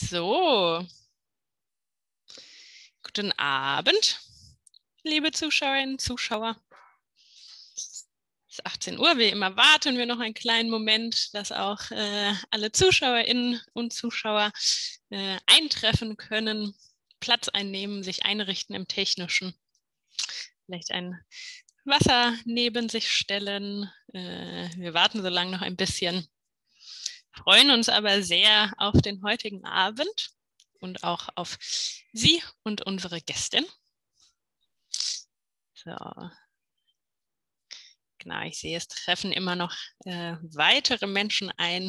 So, guten Abend, liebe Zuschauerinnen und Zuschauer. Es ist 18 Uhr, wie immer warten wir noch einen kleinen Moment, dass auch alle Zuschauerinnen und Zuschauer eintreffen können, Platz einnehmen, sich einrichten im Technischen. Vielleicht ein Wasser neben sich stellen. Wir warten so lange noch ein bisschen, freuen uns aber sehr auf den heutigen Abend und auch auf Sie und unsere Gästin. So. Genau, ich sehe, es treffen immer noch weitere Menschen ein.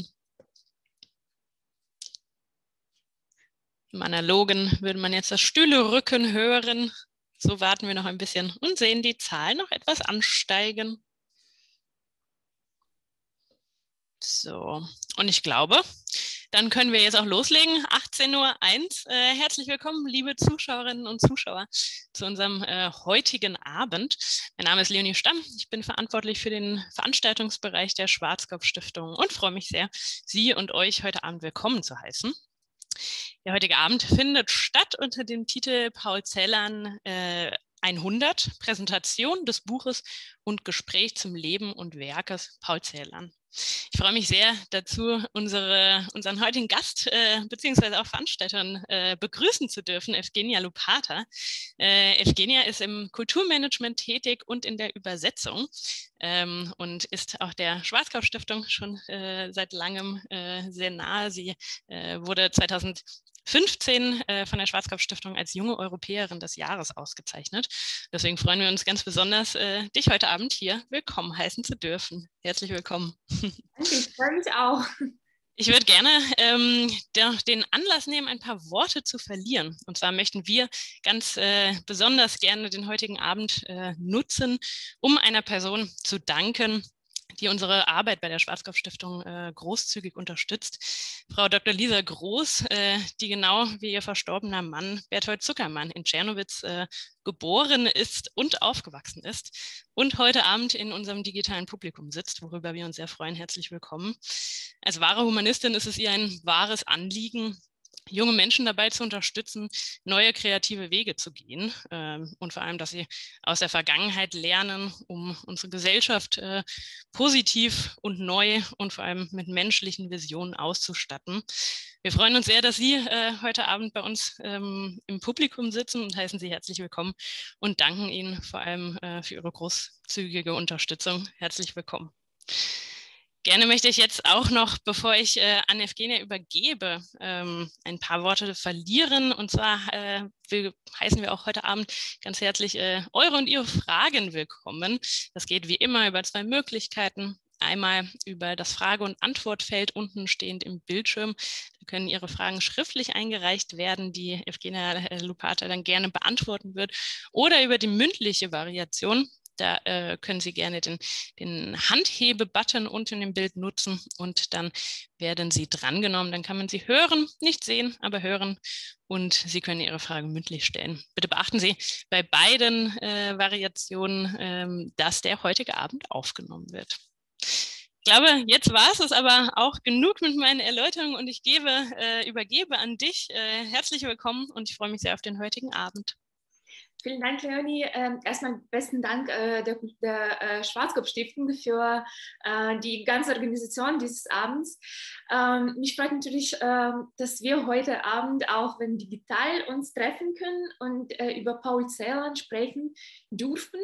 Im Analogen würde man jetzt das Stühlerücken hören. So warten wir noch ein bisschen und sehen die Zahl noch etwas ansteigen. So, und ich glaube, dann können wir jetzt auch loslegen. 18:01 Uhr. Herzlich willkommen, liebe Zuschauerinnen und Zuschauer, zu unserem heutigen Abend. Mein Name ist Leonie Stamm. Ich bin verantwortlich für den Veranstaltungsbereich der Schwarzkopf-Stiftung und freue mich sehr, Sie und euch heute Abend willkommen zu heißen. Der heutige Abend findet statt unter dem Titel Paul Celan 100, Präsentation des Buches und Gespräch zum Leben und Werkes Paul Celan. Ich freue mich sehr dazu, unseren heutigen Gast beziehungsweise auch Veranstalterin begrüßen zu dürfen, Evgenia Lupata. Evgenia ist im Kulturmanagement tätig und in der Übersetzung und ist auch der Schwarzkopf-Stiftung schon seit langem sehr nahe. Sie wurde 2015 von der Schwarzkopf-Stiftung als junge Europäerin des Jahres ausgezeichnet. Deswegen freuen wir uns ganz besonders, dich heute Abend hier willkommen heißen zu dürfen. Herzlich willkommen. Danke, ich freue mich auch. Ich würde gerne den Anlass nehmen, ein paar Worte zu verlieren. Und zwar möchten wir ganz besonders gerne den heutigen Abend nutzen, um einer Person zu danken, die unsere Arbeit bei der Schwarzkopf-Stiftung großzügig unterstützt. Frau Dr. Lisa Groß, die genau wie ihr verstorbener Mann Berthold Zuckermann in Czernowitz geboren ist und aufgewachsen ist und heute Abend in unserem digitalen Publikum sitzt, worüber wir uns sehr freuen. Herzlich willkommen. Als wahre Humanistin ist es ihr ein wahres Anliegen, junge Menschen dabei zu unterstützen, neue kreative Wege zu gehen und vor allem, dass sie aus der Vergangenheit lernen, um unsere Gesellschaft positiv und neu und vor allem mit menschlichen Visionen auszustatten. Wir freuen uns sehr, dass Sie heute Abend bei uns im Publikum sitzen und heißen Sie herzlich willkommen und danken Ihnen vor allem für Ihre großzügige Unterstützung. Herzlich willkommen. Gerne möchte ich jetzt auch noch, bevor ich an Evgenia übergebe, ein paar Worte verlieren. Und zwar heißen wir auch heute Abend ganz herzlich eure und ihre Fragen willkommen. Das geht wie immer über zwei Möglichkeiten. Einmal über das Frage- und Antwortfeld unten stehend im Bildschirm. Da können Ihre Fragen schriftlich eingereicht werden, die Evgenia Lupata dann gerne beantworten wird. Oder über die mündliche Variation. Da können Sie gerne den Handhebe-Button unten im Bild nutzen und dann werden Sie drangenommen. Dann kann man Sie hören, nicht sehen, aber hören und Sie können Ihre Frage mündlich stellen. Bitte beachten Sie bei beiden Variationen, dass der heutige Abend aufgenommen wird. Ich glaube, jetzt war es aber auch genug mit meinen Erläuterungen und ich übergebe an dich. Herzlich willkommen und ich freue mich sehr auf den heutigen Abend. Vielen Dank, Leonie. Erstmal besten Dank der Schwarzkopf-Stiftung für die ganze Organisation dieses Abends. Mich freut natürlich, dass wir heute Abend, auch wenn digital, uns treffen können und über Paul Celan sprechen dürfen.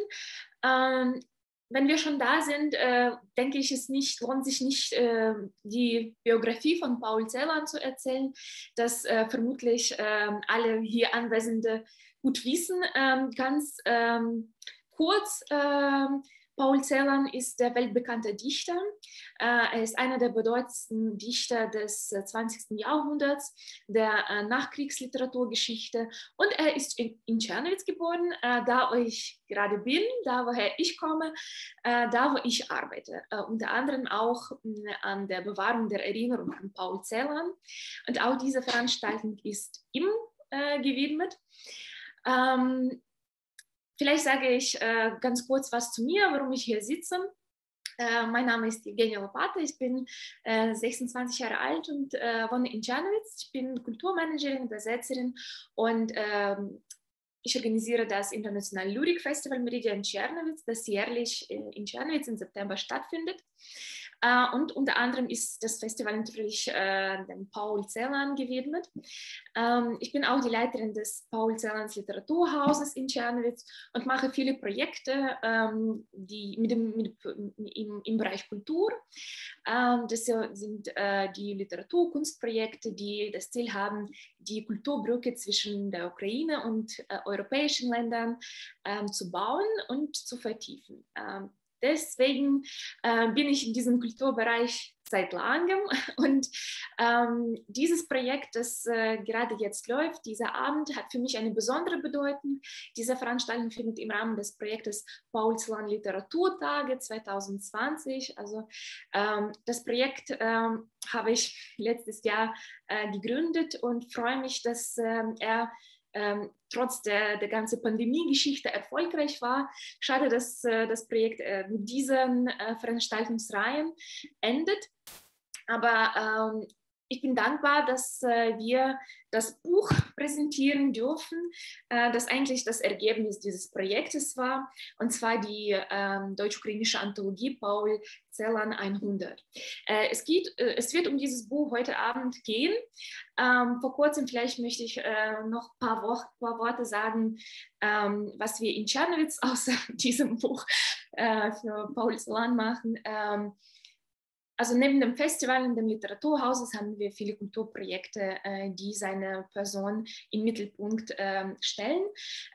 Wenn wir schon da sind, denke ich, lohnt sich nicht, die Biografie von Paul Celan zu erzählen, das vermutlich alle hier Anwesende gut wissen. Ganz kurz, Paul Celan ist der weltbekannte Dichter. Er ist einer der bedeutendsten Dichter des 20. Jahrhunderts, der Nachkriegsliteraturgeschichte. Und er ist in Czernowitz geboren, da wo ich gerade bin, da woher ich komme, da wo ich arbeite. Unter anderem auch an der Bewahrung der Erinnerung an Paul Celan. Und auch diese Veranstaltung ist ihm gewidmet. Vielleicht sage ich ganz kurz was zu mir, warum ich hier sitze. Mein Name ist Evgenia Lopata, ich bin 26 Jahre alt und wohne in Czernowitz. Ich bin Kulturmanagerin, Übersetzerin und ich organisiere das internationale Lyrik-Festival Meridian Czernowitz, das jährlich in Czernowitz im September stattfindet. Und unter anderem ist das Festival natürlich dem Paul Celan gewidmet. Ich bin auch die Leiterin des Paul Celans Literaturhauses in Czernowitz und mache viele Projekte im Bereich Kultur. Das sind die Literaturkunstprojekte, die das Ziel haben, die Kulturbrücke zwischen der Ukraine und europäischen Ländern zu bauen und zu vertiefen. Deswegen bin ich in diesem Kulturbereich seit langem und dieses Projekt, das gerade jetzt läuft, dieser Abend, hat für mich eine besondere Bedeutung. Diese Veranstaltung findet im Rahmen des Projektes Paul Celan Literaturtage 2020. Also das Projekt habe ich letztes Jahr gegründet und freue mich, dass er trotz der ganzen Pandemie-Geschichte erfolgreich war. Schade, dass das Projekt mit diesen Veranstaltungsreihen endet. Aber ich bin dankbar, dass wir das Buch präsentieren dürfen, das eigentlich das Ergebnis dieses Projektes war, und zwar die deutsch-ukrainische Anthologie Paul Celan 100. Es wird um dieses Buch heute Abend gehen. Vor kurzem vielleicht möchte ich noch ein paar Worte sagen, was wir in Czernowitz außer diesem Buch für Paul Celan machen. Also neben dem Festival und dem Literaturhaus haben wir viele Kulturprojekte, die seine Person im Mittelpunkt stellen.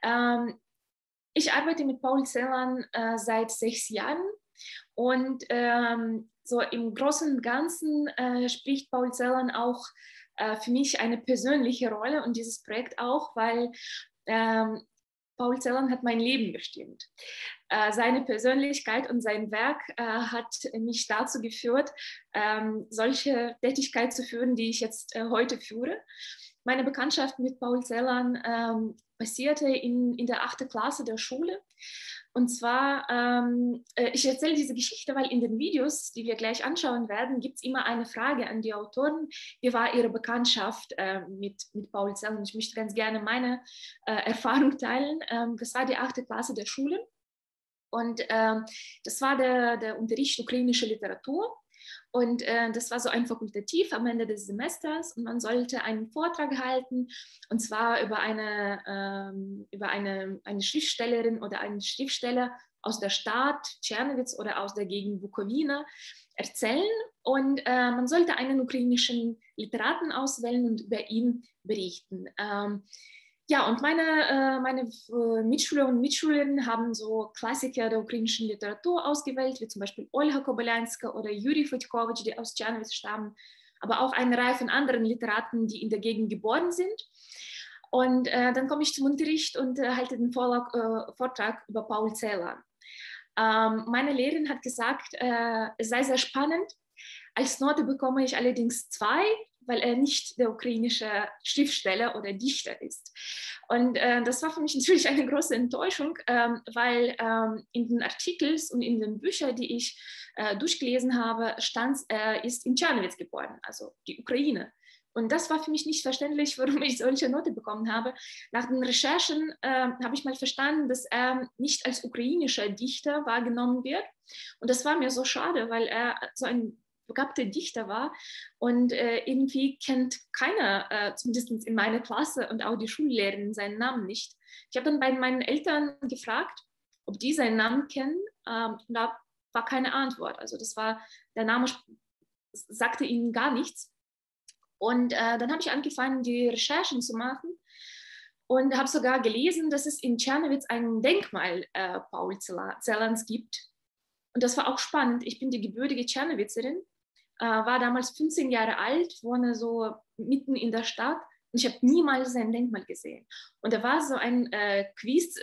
Ich arbeite mit Paul Celan seit 6 Jahren und so im Großen und Ganzen spricht Paul Celan auch für mich eine persönliche Rolle und dieses Projekt auch, weil Paul Celan hat mein Leben bestimmt. Seine Persönlichkeit und sein Werk hat mich dazu geführt, solche Tätigkeit zu führen, die ich jetzt heute führe. Meine Bekanntschaft mit Paul Celan passierte in der 8. Klasse der Schule. Und zwar, ich erzähle diese Geschichte, weil in den Videos, die wir gleich anschauen werden, gibt es immer eine Frage an die Autoren. Wie war ihre Bekanntschaft mit Paul Celan? Ich möchte ganz gerne meine Erfahrung teilen. Das war die 8. Klasse der Schule. Und das war der Unterricht ukrainische Literatur. Und das war so ein Fakultativ am Ende des Semesters und man sollte einen Vortrag halten, und zwar über eine Schriftstellerin oder einen Schriftsteller aus der Stadt Czernowitz oder aus der Gegend Bukowina erzählen, und man sollte einen ukrainischen Literaten auswählen und über ihn berichten. Ja, und meine Mitschüler und Mitschülerinnen haben so Klassiker der ukrainischen Literatur ausgewählt, wie zum Beispiel Olga Kobylanska oder Juri Fedьkovich, die aus Czernowitz stammen, aber auch eine Reihe von anderen Literaten, die in der Gegend geboren sind. Und dann komme ich zum Unterricht und halte den Vortrag über Paul Celan. Meine Lehrerin hat gesagt, es sei sehr spannend. Als Note bekomme ich allerdings 2, weil er nicht der ukrainische Schriftsteller oder Dichter ist. Und das war für mich natürlich eine große Enttäuschung, weil in den Artikeln und in den Büchern, die ich durchgelesen habe, stand, er ist in Czernowitz geboren, also die Ukraine. Und das war für mich nicht verständlich, warum ich solche Note bekommen habe. Nach den Recherchen habe ich mal verstanden, dass er nicht als ukrainischer Dichter wahrgenommen wird. Und das war mir so schade, weil er so ein begabter Dichter war und irgendwie kennt keiner, zumindest in meiner Klasse und auch die Schullehrerin, seinen Namen nicht. Ich habe dann bei meinen Eltern gefragt, ob die seinen Namen kennen, und da war keine Antwort. Also der Name sagte ihnen gar nichts. Und dann habe ich angefangen, die Recherchen zu machen und habe sogar gelesen, dass es in Czernowitz ein Denkmal Paul Celans gibt. Und das war auch spannend. Ich bin die gebürtige Czernowitzerin, war damals 15 Jahre alt, wohne so mitten in der Stadt und ich habe niemals sein Denkmal gesehen. Und da war so ein Quiz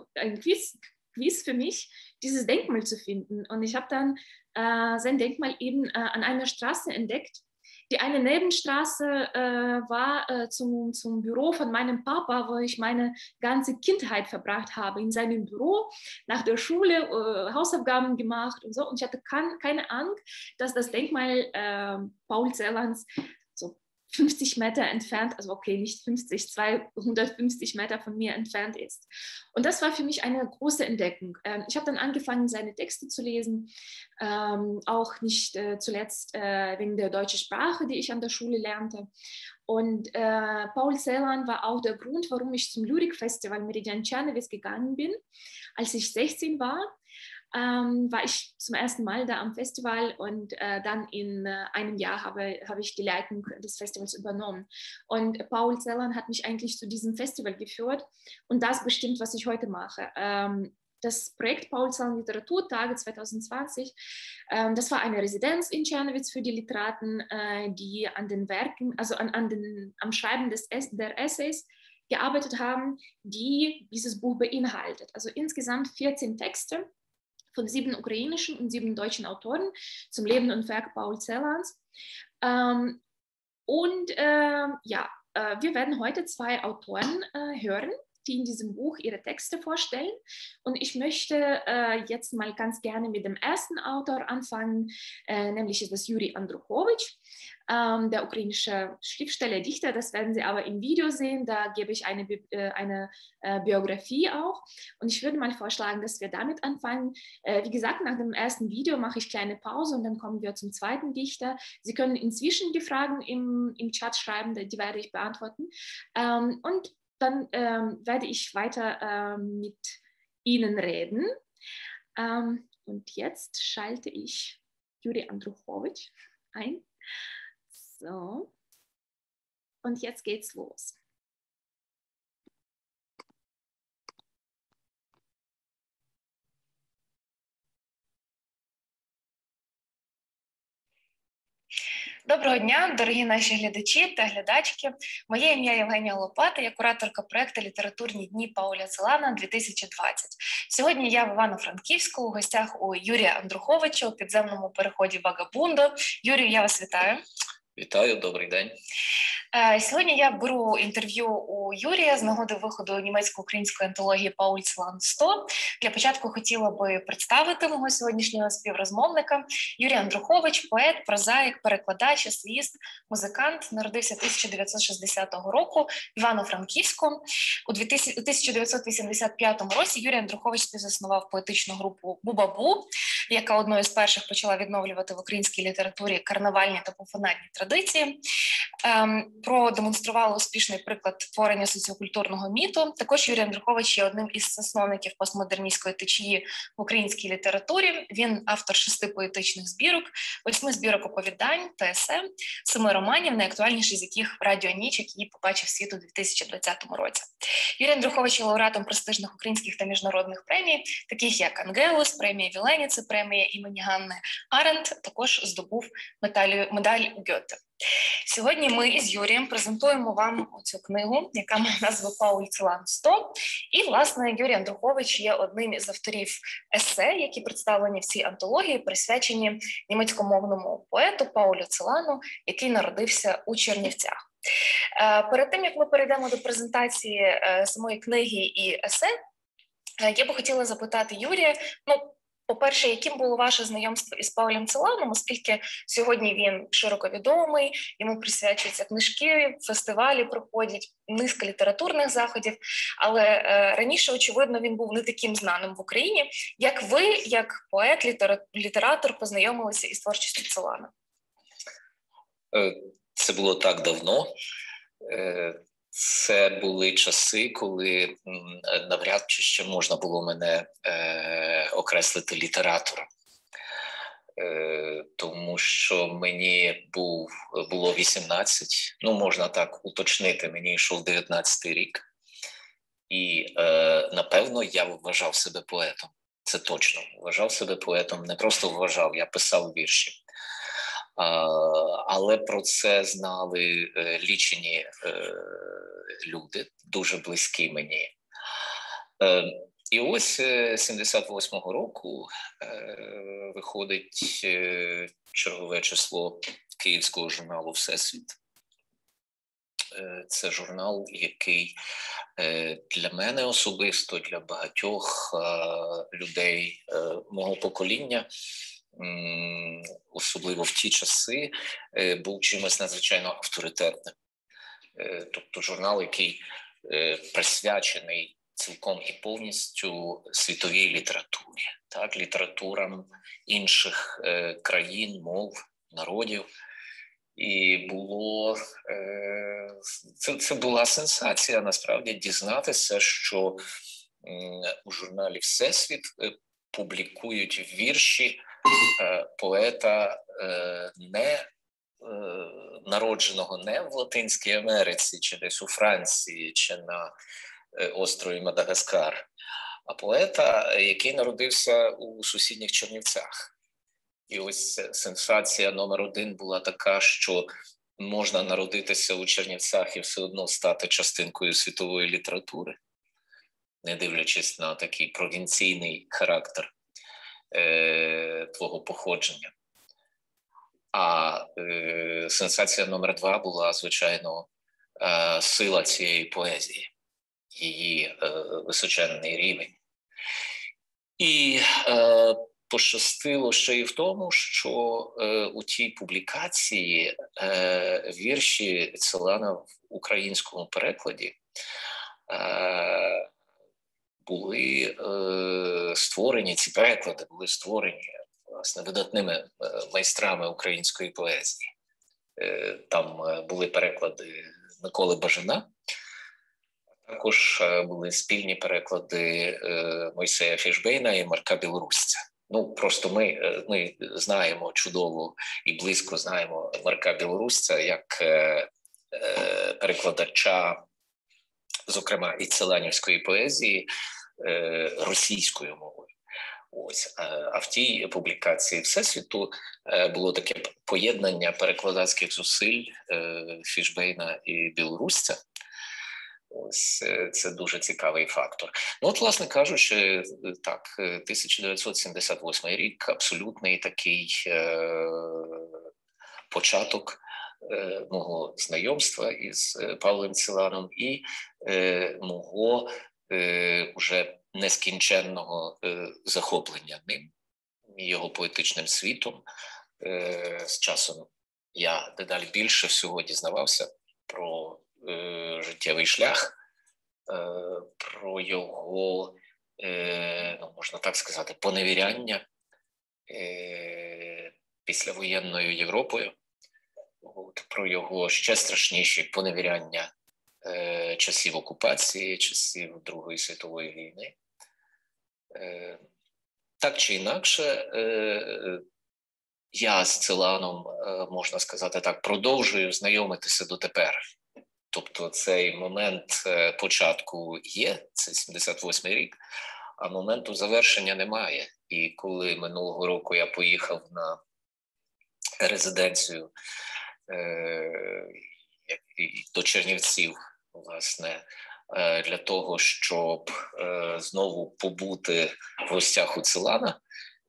für mich, dieses Denkmal zu finden. Und ich habe dann sein Denkmal eben an einer Straße entdeckt, Die eine Nebenstraße war zum Büro von meinem Papa, wo ich meine ganze Kindheit verbracht habe, in seinem Büro, nach der Schule, Hausaufgaben gemacht und so. Und ich hatte keine Angst, dass das Denkmal Paul Celans so 50 Meter entfernt, also okay, nicht 50, 250 Meter von mir entfernt ist. Und das war für mich eine große Entdeckung. Ich habe dann angefangen, seine Texte zu lesen, auch nicht zuletzt wegen der deutschen Sprache, die ich an der Schule lernte. Und Paul Celan war auch der Grund, warum ich zum Lyrikfestival Meridian Czernowitz gegangen bin. Als ich 16 war, war ich zum ersten Mal da am Festival und dann in einem Jahr habe ich die Leitung des Festivals übernommen. Und Paul Celan hat mich eigentlich zu diesem Festival geführt und das bestimmt, was ich heute mache. Das Projekt Paul Celan Literaturtage 2020, das war eine Residenz in Czernowitz für die Literaten, die an den Werken, also am Schreiben der Essays gearbeitet haben, die dieses Buch beinhaltet. Also insgesamt 14 Texte von 7 ukrainischen und 7 deutschen Autoren zum Leben und Werk Paul Celans. Wir werden heute 2 Autoren hören, die in diesem Buch ihre Texte vorstellen. Und ich möchte jetzt mal ganz gerne mit dem ersten Autor anfangen, nämlich ist das Juri Andruchowitsch, der ukrainische Schriftsteller, Dichter. Das werden Sie aber im Video sehen, da gebe ich eine Biografie auch. Und ich würde mal vorschlagen, dass wir damit anfangen. Wie gesagt, nach dem ersten Video mache ich kleine Pause und dann kommen wir zum zweiten Dichter. Sie können inzwischen die Fragen im Chat schreiben, die werde ich beantworten. Und dann werde ich weiter mit Ihnen reden. Und jetzt schalte ich Juri Andruchowitsch ein. So. Und jetzt geht's los. Доброго дня, дорогі наші глядачі та глядачки. Моє ім'я Євгенія Лопата, я кураторка проєкту «Літературні дні Пауля Целана 2020». Сьогодні я в Івано-Франківську у гостях у Юрія Андруховича у підземному переході Вагабундо. Юрію, я вас вітаю. Вітаю, добрий день. Сьогодні я беру інтерв'ю у Юрія з нагоди виходу німецько-української антології Пауль Целан 100. Для початку хотіла би представити мого сьогоднішнього співрозмовника. Юрій Андрухович – поет, прозаїк, перекладач, есеїст, музикант. Народився 1960 року в Івано-Франківську. У 1985 році Юрій Андрухович співзаснував поетичну групу «Бубабу», яка одною з перших почала відновлювати в українській літературі карнавальні та пофанатні традиції. Продемонстрували успішний приклад творення соціокультурного міту. Також Юрій Андрухович є одним із засновників постмодерністської течії в українській літературі. Він автор 6 поетичних збірок, 8 збірок оповідань та есе, 7 романів, найактуальніший з яких «Радіо Ніч», який побачив світ у 2020 році. Юрій Андрухович є лауреатом престижних українських та міжнародних премій, таких як Ангелус, премія Віленіце, премія імені Ганни Аренд, також здобув медаль Гьоте. Сьогодні ми із Юрієм презентуємо вам цю книгу, яка має назву «Пауль Целан 100». І, власне, Юрій Андрухович є одним із авторів есе, які представлені в цій антології, присвячені німецькомовному поету Паулю Целану, який народився у Чернівцях. Перед тим, як ми перейдемо до презентації самої книги і есе, я би хотіла запитати Юрія, по-перше, яким було ваше знайомство із Паулем Целаном, оскільки сьогодні він широко відомий, йому присвячуються книжки, фестивалі проходять, низка літературних заходів, але раніше, очевидно, він був не таким знаним в Україні. Як ви, як поет, літератор, познайомилися із творчістю Целана? Це було так давно. Це були часи, коли навряд чи ще можна було мене окреслити літератором. Тому що мені було 18, можна так уточнити, мені йшов 19-й рік. І, напевно, я вважав себе поетом. Це точно. Вважав себе поетом, не просто вважав, я писав вірші. Але про це знали лічені люди, дуже близькі мені. І ось 78-го року виходить чергове число київського журналу «Всесвіт». Це журнал, який для мене особисто, для багатьох людей мого покоління, особливо в ті часи, був чимось надзвичайно авторитетним. Тобто журнал, який присвячений цілком і повністю світовій літературі, так, літературам інших країн, мов, народів. І це була сенсація, насправді, дізнатися, що у журналі «Всесвіт» публікують вірші поета, народженого не в Латинській Америці, чи десь у Франції, чи на острові Мадагаскар, а поета, який народився у сусідніх Чернівцях. І ось сенсація номер один була така, що можна народитися у Чернівцях і все одно стати частинкою світової літератури, не дивлячись на такий провінційний характер твого походження. А сенсація номер два була, звичайно, сила цієї поезії, її височенний рівень. І пощастило ще й в тому, що у тій публікації вірші Целана в українському перекладі були створені, ці переклади були створені, власне, видатними майстрами української поезії. Там були переклади Миколи Бажана, також були спільні переклади Мойсея Фішбейна і Марка Білорусця. Ну, просто ми знаємо чудово і близько знаємо Марка Білорусця як перекладача, зокрема, і целанівської поезії російською мовою. Ось. А в тій публікації «Всесвіту» було таке поєднання перекладацьких зусиль Фішбейна і Білорусця. Ось це дуже цікавий фактор. Ну, от, власне кажучи, так, 1978 рік – абсолютний такий початок мого знайомства із Павлом Целаном і мого вже нескінченного захоплення ним, його поетичним світом. З часом я дедалі більше всього дізнавався про життєвий шлях, про його, ну, можна так сказати, поневіряння післявоєнною Європою, про його ще страшніші поневіряння часів окупації, часів Другої світової війни. Так чи інакше, я з Целаном, можна сказати так, продовжую знайомитися дотепер. Тобто цей момент початку є, це 78-й рік, а моменту завершення немає. І коли минулого року я поїхав на резиденцію до Чернівців, власне, для того, щоб знову побути в гостях у Целана,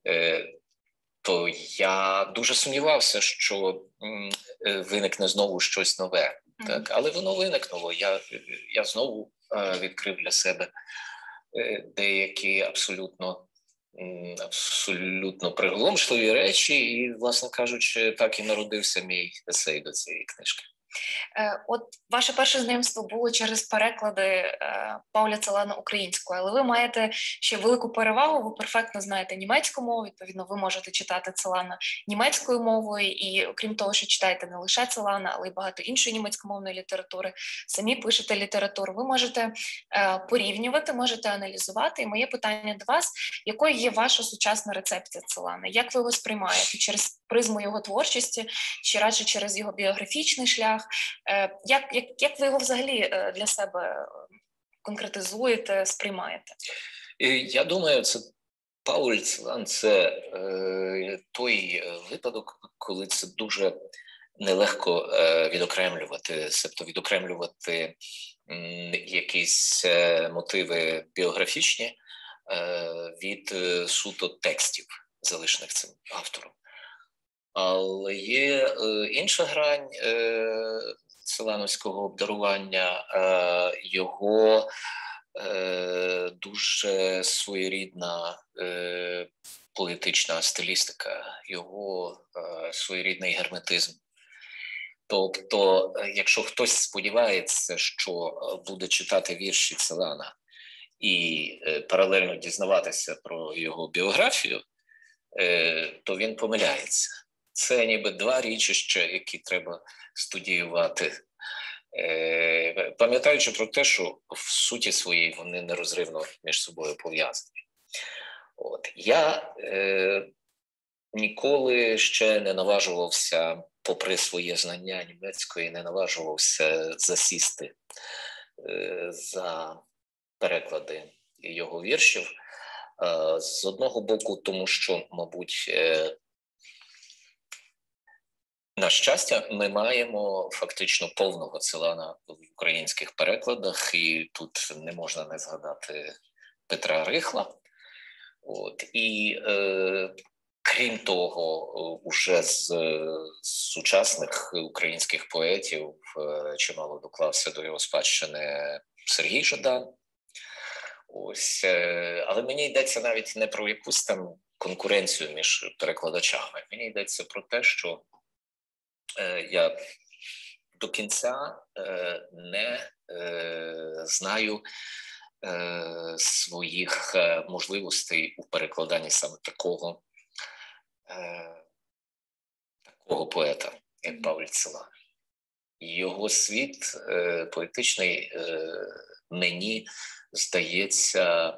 то я дуже сумнівався, що виникне знову щось нове. Так? Але воно виникнуло. Я знову відкрив для себе деякі абсолютно приголомшливі речі і, власне кажучи, так і народився мій есей до цієї книжки. От ваше перше знайомство було через переклади Павла Целана українською, але ви маєте ще велику перевагу, ви перфектно знаєте німецьку мову, відповідно, ви можете читати Целана німецькою мовою, і окрім того, що читаєте не лише Целана, але й багато іншої німецькомовної літератури, самі пишете літературу, ви можете порівнювати, можете аналізувати, і моє питання до вас, якою є ваша сучасна рецепція Целана, як ви його сприймаєте, через призму його творчості, чи радше через його біографічний шлях? Як ви його взагалі для себе конкретизуєте, сприймаєте? Я думаю, це Пауль Целан – це той випадок, коли це дуже нелегко відокремлювати, себто відокремлювати якісь мотиви біографічні від суто текстів, залишених цим автором. Але є інша грань селановського обдарування, його дуже своєрідна поетична стилістика, його своєрідний герметизм. Тобто, якщо хтось сподівається, що буде читати вірші Целана і паралельно дізнаватися про його біографію, то він помиляється. Це ніби два річища, які треба студіювати, пам'ятаючи про те, що в суті своїй вони нерозривно між собою пов'язані. Я ніколи ще не наважувався, попри своє знання німецької, не наважувався засісти за переклади його віршів. З одного боку, тому що, мабуть, на щастя, ми маємо фактично повного Целана в українських перекладах, і тут не можна не згадати Петра Рихла. І крім того, уже з сучасних українських поетів чимало доклався до його спадщини Сергій Жадан. Але мені йдеться навіть не про якусь там конкуренцію між перекладачами. Мені йдеться про те, що я до кінця не знаю своїх можливостей у перекладанні саме такого поета, як Павль Целан. Його світ поетичний мені здається,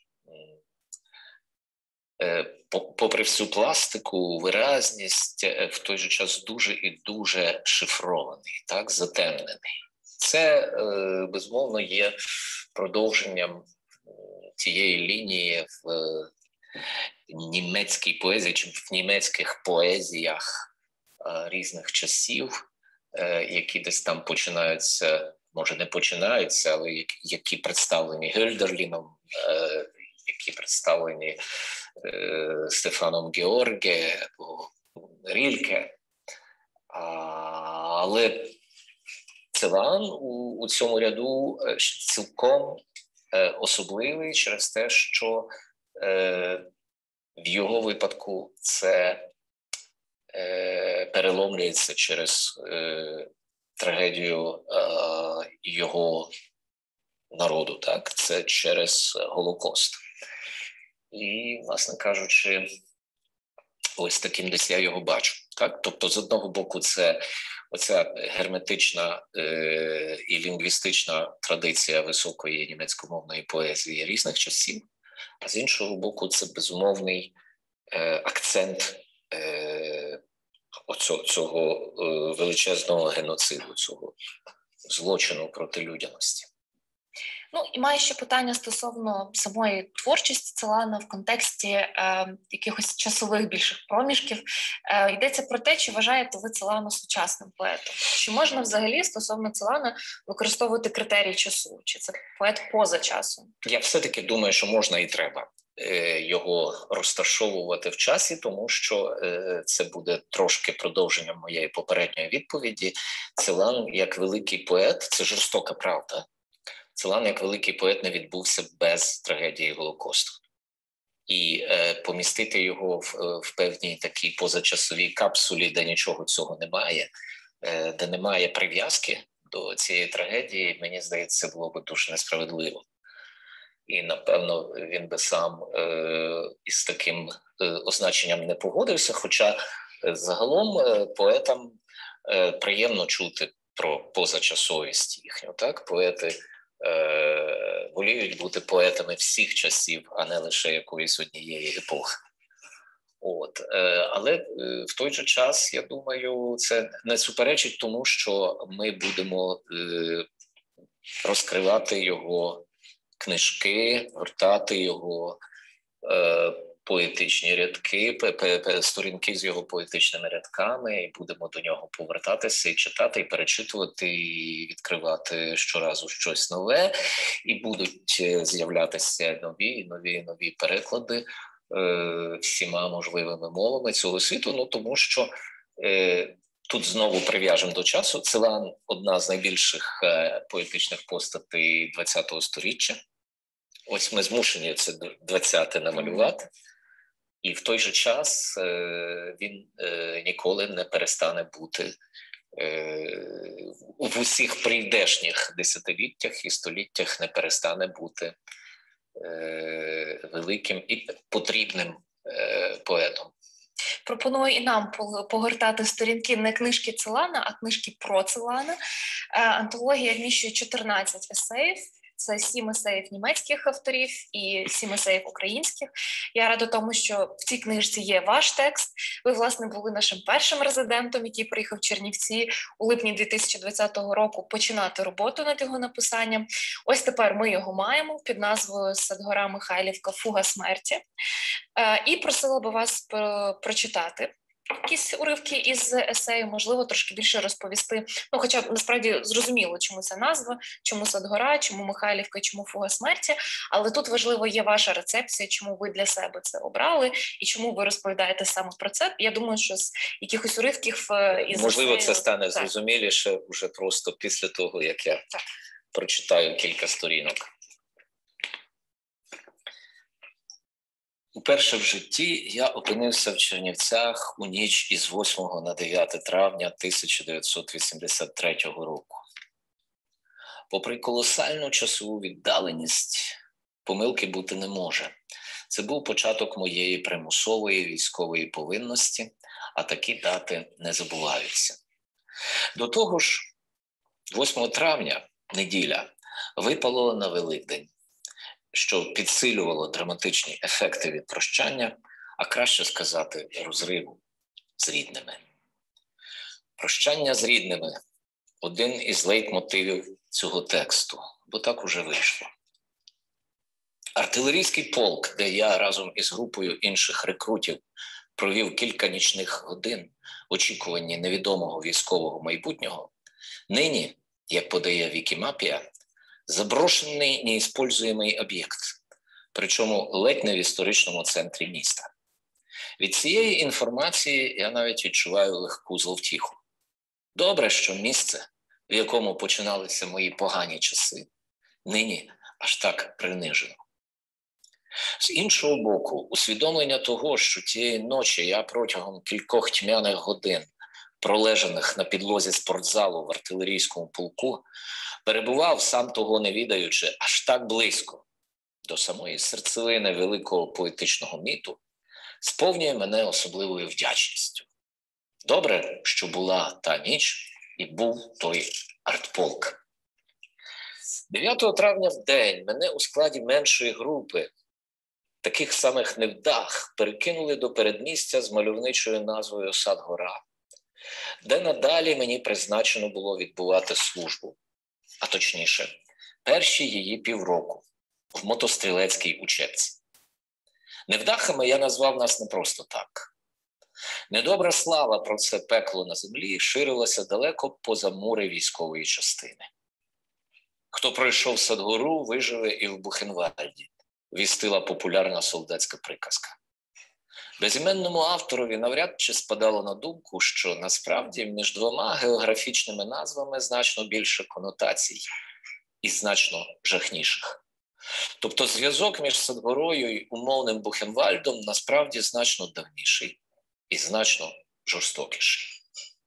попри всю пластику, виразність, в той же час дуже і дуже шифрований, так, затемнений. Це, безумовно, є продовженням цієї лінії в німецькій поезії чи в німецьких поезіях різних часів, які десь там починаються, може не починаються, але які представлені Гьольдерліном, які представлені Стефаном Георге, Рільке. Але Целан у цьому ряду цілком особливий через те, що в його випадку це переломлюється через трагедію його народу, так? Це через Голокост. І, власне кажучи, ось таким десь я його бачу. Так? Тобто, з одного боку, це оця герметична і лінгвістична традиція високої німецькомовної поезії різних часів, а з іншого боку, це безумовний акцент цього величезного геноциду, цього злочину проти людяності. Ну, і маю ще питання стосовно самої творчості Целана в контексті якихось часових більших проміжків. Йдеться про те, чи вважаєте ви Целана сучасним поетом? Чи можна взагалі стосовно Целана використовувати критерії часу? Чи це поет поза часом? Я все-таки думаю, що можна і треба його розташовувати в часі, тому що це буде трошки продовженням моєї попередньої відповіді. Целан як великий поет – це жорстока правда. Целан як великий поет не відбувся без трагедії Голокосту. І помістити його в певній такій позачасовій капсулі, де нічого цього немає, де немає прив'язки до цієї трагедії, мені здається, було б дуже несправедливо. І, напевно, він би сам із таким означенням не погодився, хоча загалом поетам приємно чути про позачасовість їхню. Так? Поети воліють бути поетами всіх часів, а не лише якоїсь однієї епохи. Але в той же час, я думаю, це не суперечить тому, що ми будемо розкривати його книжки, гортати його поетичні рядки, сторінки з його поетичними рядками, і будемо до нього повертатися і читати, і перечитувати, і відкривати щоразу щось нове, і будуть з'являтися нові переклади всіма можливими мовами цього світу, ну тому що тут знову прив'яжемо до часу. Целан – одна з найбільших поетичних постатей ХХ століття. Ось ми змушені це 20-те намалювати. І в той же час він ніколи не перестане бути в усіх прийдешніх десятиліттях і століттях не перестане бути великим і потрібним поетом. Пропоную і нам погортати сторінки не книжки Целана, а книжки про Целана. Антологія вміщує 14 есеїв. Це 7 есеїв німецьких авторів і 7 есеїв українських. Я рада тому, що в цій книжці є ваш текст. Ви, власне, були нашим першим резидентом, який приїхав в Чернівці у липні 2020 року починати роботу над його написанням. Ось тепер ми його маємо під назвою «Садгора Михайлівка. Фуга смерті». І просила би вас прочитати якісь уривки із есею, можливо, трошки більше розповісти. Ну, хоча б насправді зрозуміло, чому ця назва, чому Садгора, чому Михайлівка, чому Фуга смерті, але тут важливо є ваша рецепція, чому ви для себе це обрали і чому ви розповідаєте саме про це. Я думаю, що з якихось уривків із можливо, есею... це стане зрозуміліше вже просто після того, як я прочитаю кілька сторінок. Уперше в житті я опинився в Чернівцях у ніч із 8 на 9 травня 1983 року. Попри колосальну часову віддаленість, помилки бути не може. Це був початок моєї примусової військової повинності, а такі дати не забуваються. До того ж, 8 травня, неділя, випало на Великдень, що підсилювало драматичні ефекти від прощання, а краще сказати, розриву з рідними. Прощання з рідними – один із лейтмотивів цього тексту, бо так уже вийшло. Артилерійський полк, де я разом із групою інших рекрутів провів кілька нічних годин в очікуванні невідомого військового майбутнього, нині, як подає Вікімапія, заброшений неіспользуємий об'єкт, причому ледь не в історичному центрі міста. Від цієї інформації я навіть відчуваю легку зловтіху. Добре, що місце, в якому починалися мої погані часи, нині аж так принижено. З іншого боку, усвідомлення того, що тієї ночі я протягом кількох тьмяних годин, пролежаних на підлозі спортзалу в артилерійському полку, перебував, сам того не відаючи, аж так близько до самої серцевини великого поетичного міту, сповнює мене особливою вдячністю. Добре, що була та ніч і був той артполк. 9 травня в день мене у складі меншої групи таких самих невдах перекинули до передмістя з мальовничою назвою Садгора, де надалі мені призначено було відбувати службу, а точніше, перші її півроку в мотострілецькій учебці. Невдахами я назвав нас не просто так. Недобра слава про це пекло на землі ширилася далеко поза мури військової частини. Хто пройшов Садгору, виживе і в Бухенвальді, вістила популярна солдатська приказка. Безіменному авторові навряд чи спадало на думку, що насправді між двома географічними назвами значно більше конотацій і значно жахніших. Тобто зв'язок між Садгорою і умовним Бухенвальдом насправді значно давніший і значно жорстокіший.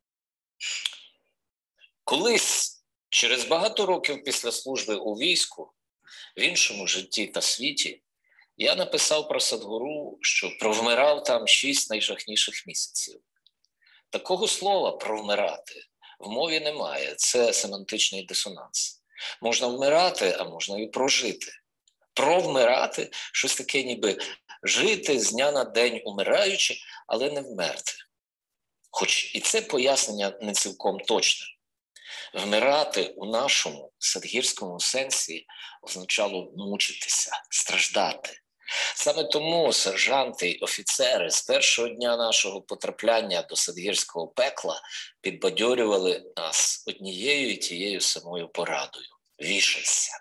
Колись, через багато років після служби у війську, в іншому житті та світі, я написав про Садгору, що провмирав там 6 найжахніших місяців. Такого слова «провмирати» в мові немає, це семантичний дисонанс. Можна вмирати, а можна і прожити. Провмирати – щось таке ніби жити з дня на день умираючи, але не вмерти. Хоч і це пояснення не цілком точне. Вмирати у нашому садгірському сенсі означало мучитися, страждати, Саме тому сержанти й офіцери з першого дня нашого потрапляння до садгірського пекла підбадьорювали нас однією і тією самою порадою – вішайся.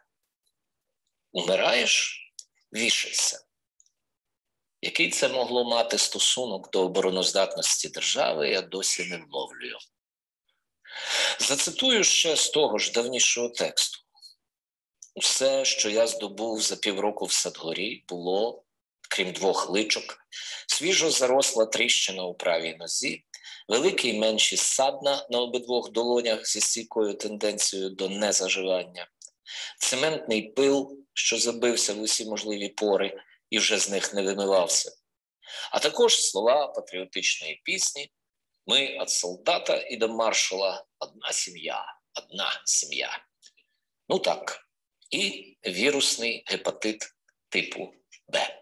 Умираєш – вішайся. Який це могло мати стосунок до обороноздатності держави, я досі не вловлюю. Зацитую ще з того ж давнішого тексту. Усе, що я здобув за півроку в Садгорі, було, крім 2 личок, свіжо заросла тріщина у правій нозі, великий і менший ссадна на обидвох долонях зі стійкою тенденцією до незаживання, цементний пил, що забився в усі можливі пори і вже з них не вимивався, а також слова патріотичної пісні «Ми від солдата і до маршала одна сім'я». Ну так. І вірусний гепатит типу Б.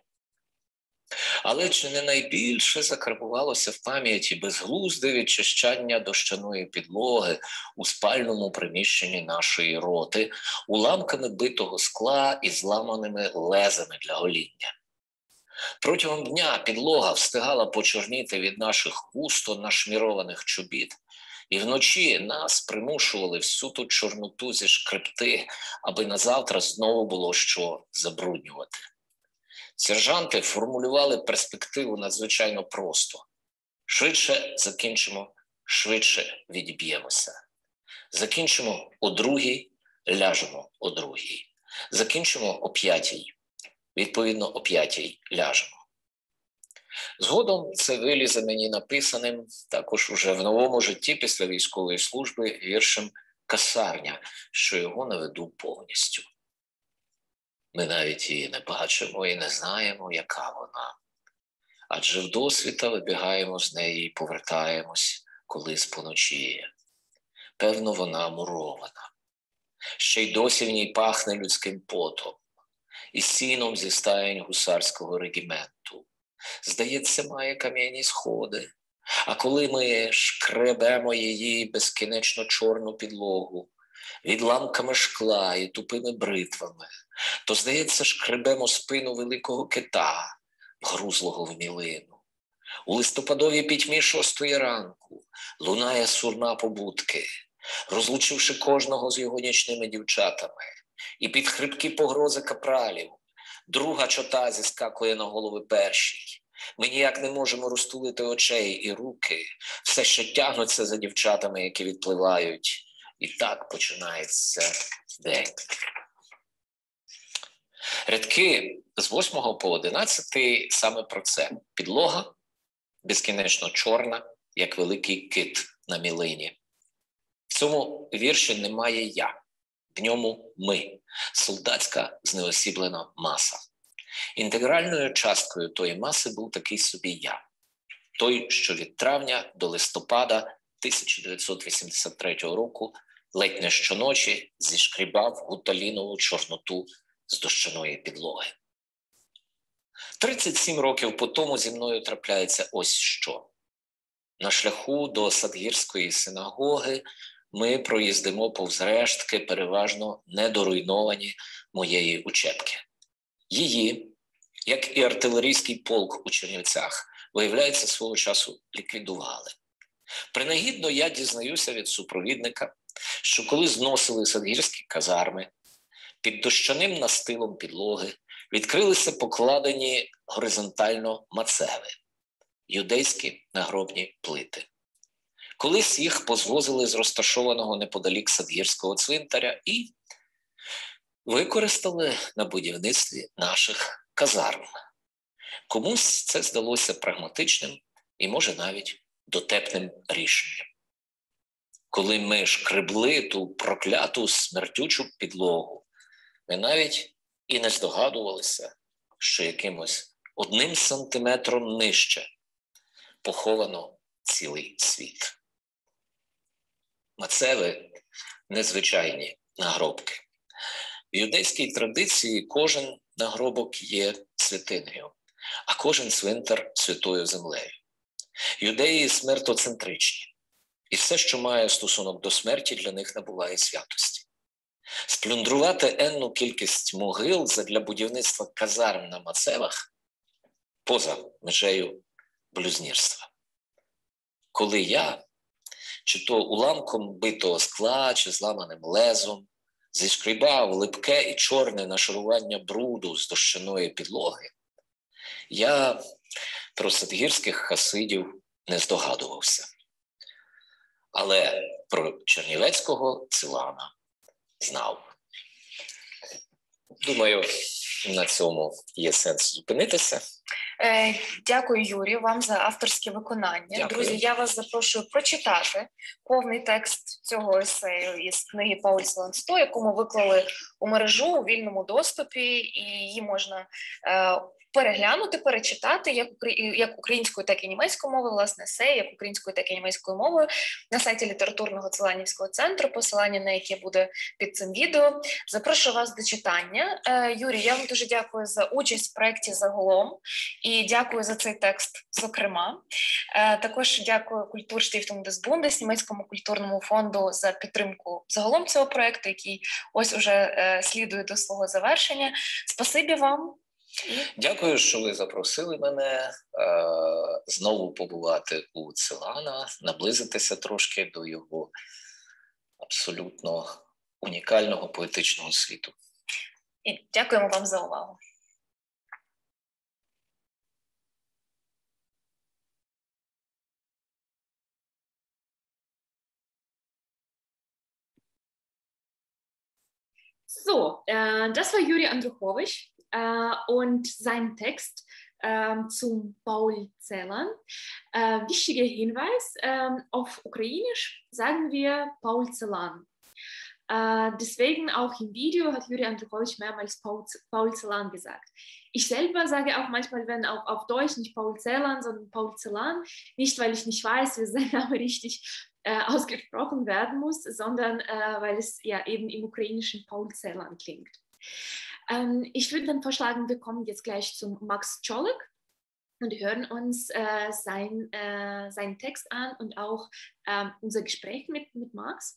Але чи не найбільше закарбувалося в пам'яті безглузде відчищання дощаної підлоги у спальному приміщенні нашої роти уламками битого скла і зламаними лезами для гоління? Протягом дня підлога встигала почорніти від наших густо нашмірованих чобіт, і вночі нас примушували всю ту чорноту зішкребти, аби назавтра знову було що забруднювати. Сержанти формулювали перспективу надзвичайно просто. Швидше закінчимо, швидше відіб'ємося. Закінчимо о 2:00, ляжемо о 2:00. Закінчимо о 5:00, відповідно о 5:00 ляжемо. Згодом це вилізе мені написаним також уже в новому житті після військової служби віршем «Касарня», що його наведу повністю. Ми навіть її не бачимо і не знаємо, яка вона. Адже вдосвіта вибігаємо з неї і повертаємось, коли споночіє. Певно, вона мурована. Ще й досі в ній пахне людським потом і сіном зі стаєнь гусарського регіменту. Здається, має кам'яні сходи. А коли ми шкребемо її безкінечно чорну підлогу відламками шкла і тупими бритвами, то, здається, шкребемо спину великого кита, грузлого в мілину. У листопадовій пітьмі 6:00 ранку лунає сурма побудки, розлучивши кожного з його нічними дівчатами, і під хрипкі погрози капралів друга чота зіскакує на голови першій. Ми ніяк не можемо розтулити очей і руки, все ще тягнуться за дівчатами, які відпливають. І так починається день. Рядки з 8 по 11 саме про це. Підлога безкінечно чорна, як великий кит на мілині. В цьому вірші немає «я». В ньому ми, солдатська знеосіблена маса. Інтегральною часткою тої маси був такий собі я. Той, що від травня до листопада 1983 року ледь не щоночі зішкрібав гуталінову чорноту з дощаної підлоги. 37 років по тому зі мною трапляється ось що. На шляху до Садгірської синагоги ми проїздимо повз рештки, переважно недоруйновані моєї учебки. Її, як і артилерійський полк у Чернівцях, виявляється, свого часу ліквідували. Принагідно я дізнаюся від супровідника, що коли зносили садгірські казарми, під дощаним настилом підлоги відкрилися покладені горизонтально мацеви – юдейські нагробні плити. Колись їх позвозили з розташованого неподалік Садгірського цвинтаря і використали на будівництві наших казарм. Комусь це здалося прагматичним і, може, навіть дотепним рішенням. Коли ми шкребли ту прокляту смертючу підлогу, ми навіть і не здогадувалися, що якимось 1 сантиметром нижче поховано цілий світ. Мацеви – незвичайні нагробки. В юдейській традиції кожен нагробок є святинею, а кожен цвинтар – святою землею. Юдеї смертоцентричні, і все, що має стосунок до смерті, для них набуває святості. сплюндрувати енну кількість могил задля будівництва казарм на Мацевах поза межею блюзнірства. Коли я, чи то уламком битого скла, чи зламаним лезом, зішкрібав липке і чорне нашарування бруду з дощаної підлоги, я про садгірських хасидів не здогадувався. Але про чернівецького Цилана знав. Думаю, на цьому є сенс зупинитися. Дякую, Юрію, вам за авторське виконання. Дякую. Друзі, я вас запрошую прочитати повний текст цього есею із книги Пауль Целан 100, яку ми виклали у мережу у вільному доступі, і її можна переглянути, перечитати як українською, так і німецькою мовою, власне, есей, як українською, так і німецькою мовою на сайті літературного Целанівського центру, посилання на яке буде під цим відео. Запрошую вас до читання. Юрій, я вам дуже дякую за участь в проєкті загалом і дякую за цей текст, зокрема. Також дякую Kulturstiftung des Bundes, німецькому культурному фонду, за підтримку загалом цього проєкту, який ось уже слідує до свого завершення. Спасибі вам. Дякую, що ви запросили мене знову побувати у Целана, наблизитися трошки до його абсолютно унікального поетичного світу. І дякуємо вам за увагу. So, das war Juri Andruchowicz und sein Text zum Paul Celan. Wichtiger Hinweis, auf Ukrainisch sagen wir Paul Celan. Deswegen auch im Video hat Juri Andruchowicz mehrmals Paul Celan gesagt. Ich selber sage auch manchmal, wenn auch auf Deutsch nicht Paul Celan, sondern Paul Celan, nicht weil ich nicht weiß, wie sein Name richtig ausgesprochen werden muss, sondern weil es ja eben im Ukrainischen Paul Celan klingt. Ich würde dann vorschlagen, wir kommen jetzt gleich zum Max Czolek und hören uns seinen Text an und auch unser Gespräch mit Max.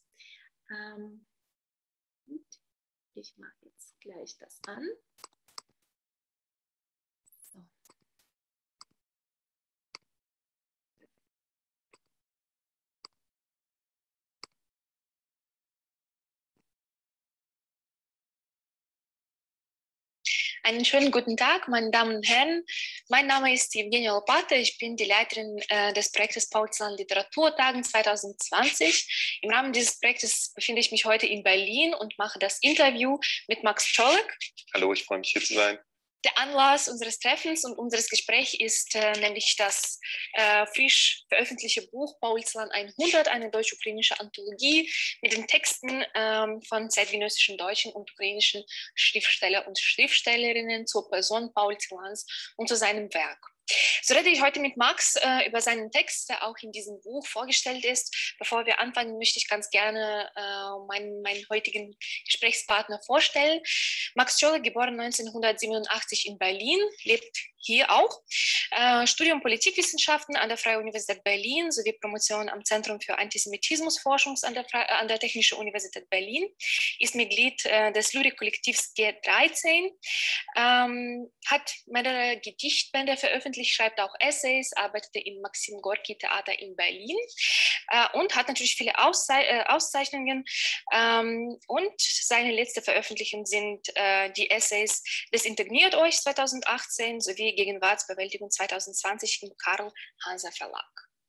Ich mache jetzt gleich das an. So. Einen schönen guten Tag, meine Damen und Herren. Mein Name ist Evgenia Lopata. Ich bin die Leiterin des Projektes Paul Celan Literaturtagen 2020. Im Rahmen dieses Projektes befinde ich mich heute in Berlin und mache das Interview mit Max Czolek. Hallo, ich freue mich, hier zu sein. Der Anlass unseres Treffens und unseres Gesprächs ist nämlich das frisch veröffentlichte Buch Paul Celan 100, eine deutsch-ukrainische Anthologie mit den Texten von zeitgenössischen deutschen und ukrainischen Schriftsteller und Schriftstellerinnen zur Person Paul Celans und zu seinem Werk. So rede ich heute mit Max über seinen Text, der auch in diesem Buch vorgestellt ist. Bevor wir anfangen, möchte ich ganz gerne meinen heutigen Gesprächspartner vorstellen. Max Czolek, geboren 1987 in Berlin, lebt hier auch. Studium Politikwissenschaften an der Freien Universität Berlin sowie Promotion am Zentrum für Antisemitismusforschung an der Technischen Universität Berlin. Ist Mitglied des Lyrik-Kollektivs G13, hat mehrere Gedichtbände veröffentlicht, schreibt auch Essays, arbeitete im Maxim Gorki Theater in Berlin und hat natürlich viele Auszeichnungen. Und seine letzte Veröffentlichungen sind die Essays Desintegniert euch 2018 sowie Gegenwartsbewältigung 2020 im Karl-Hanser Verlag.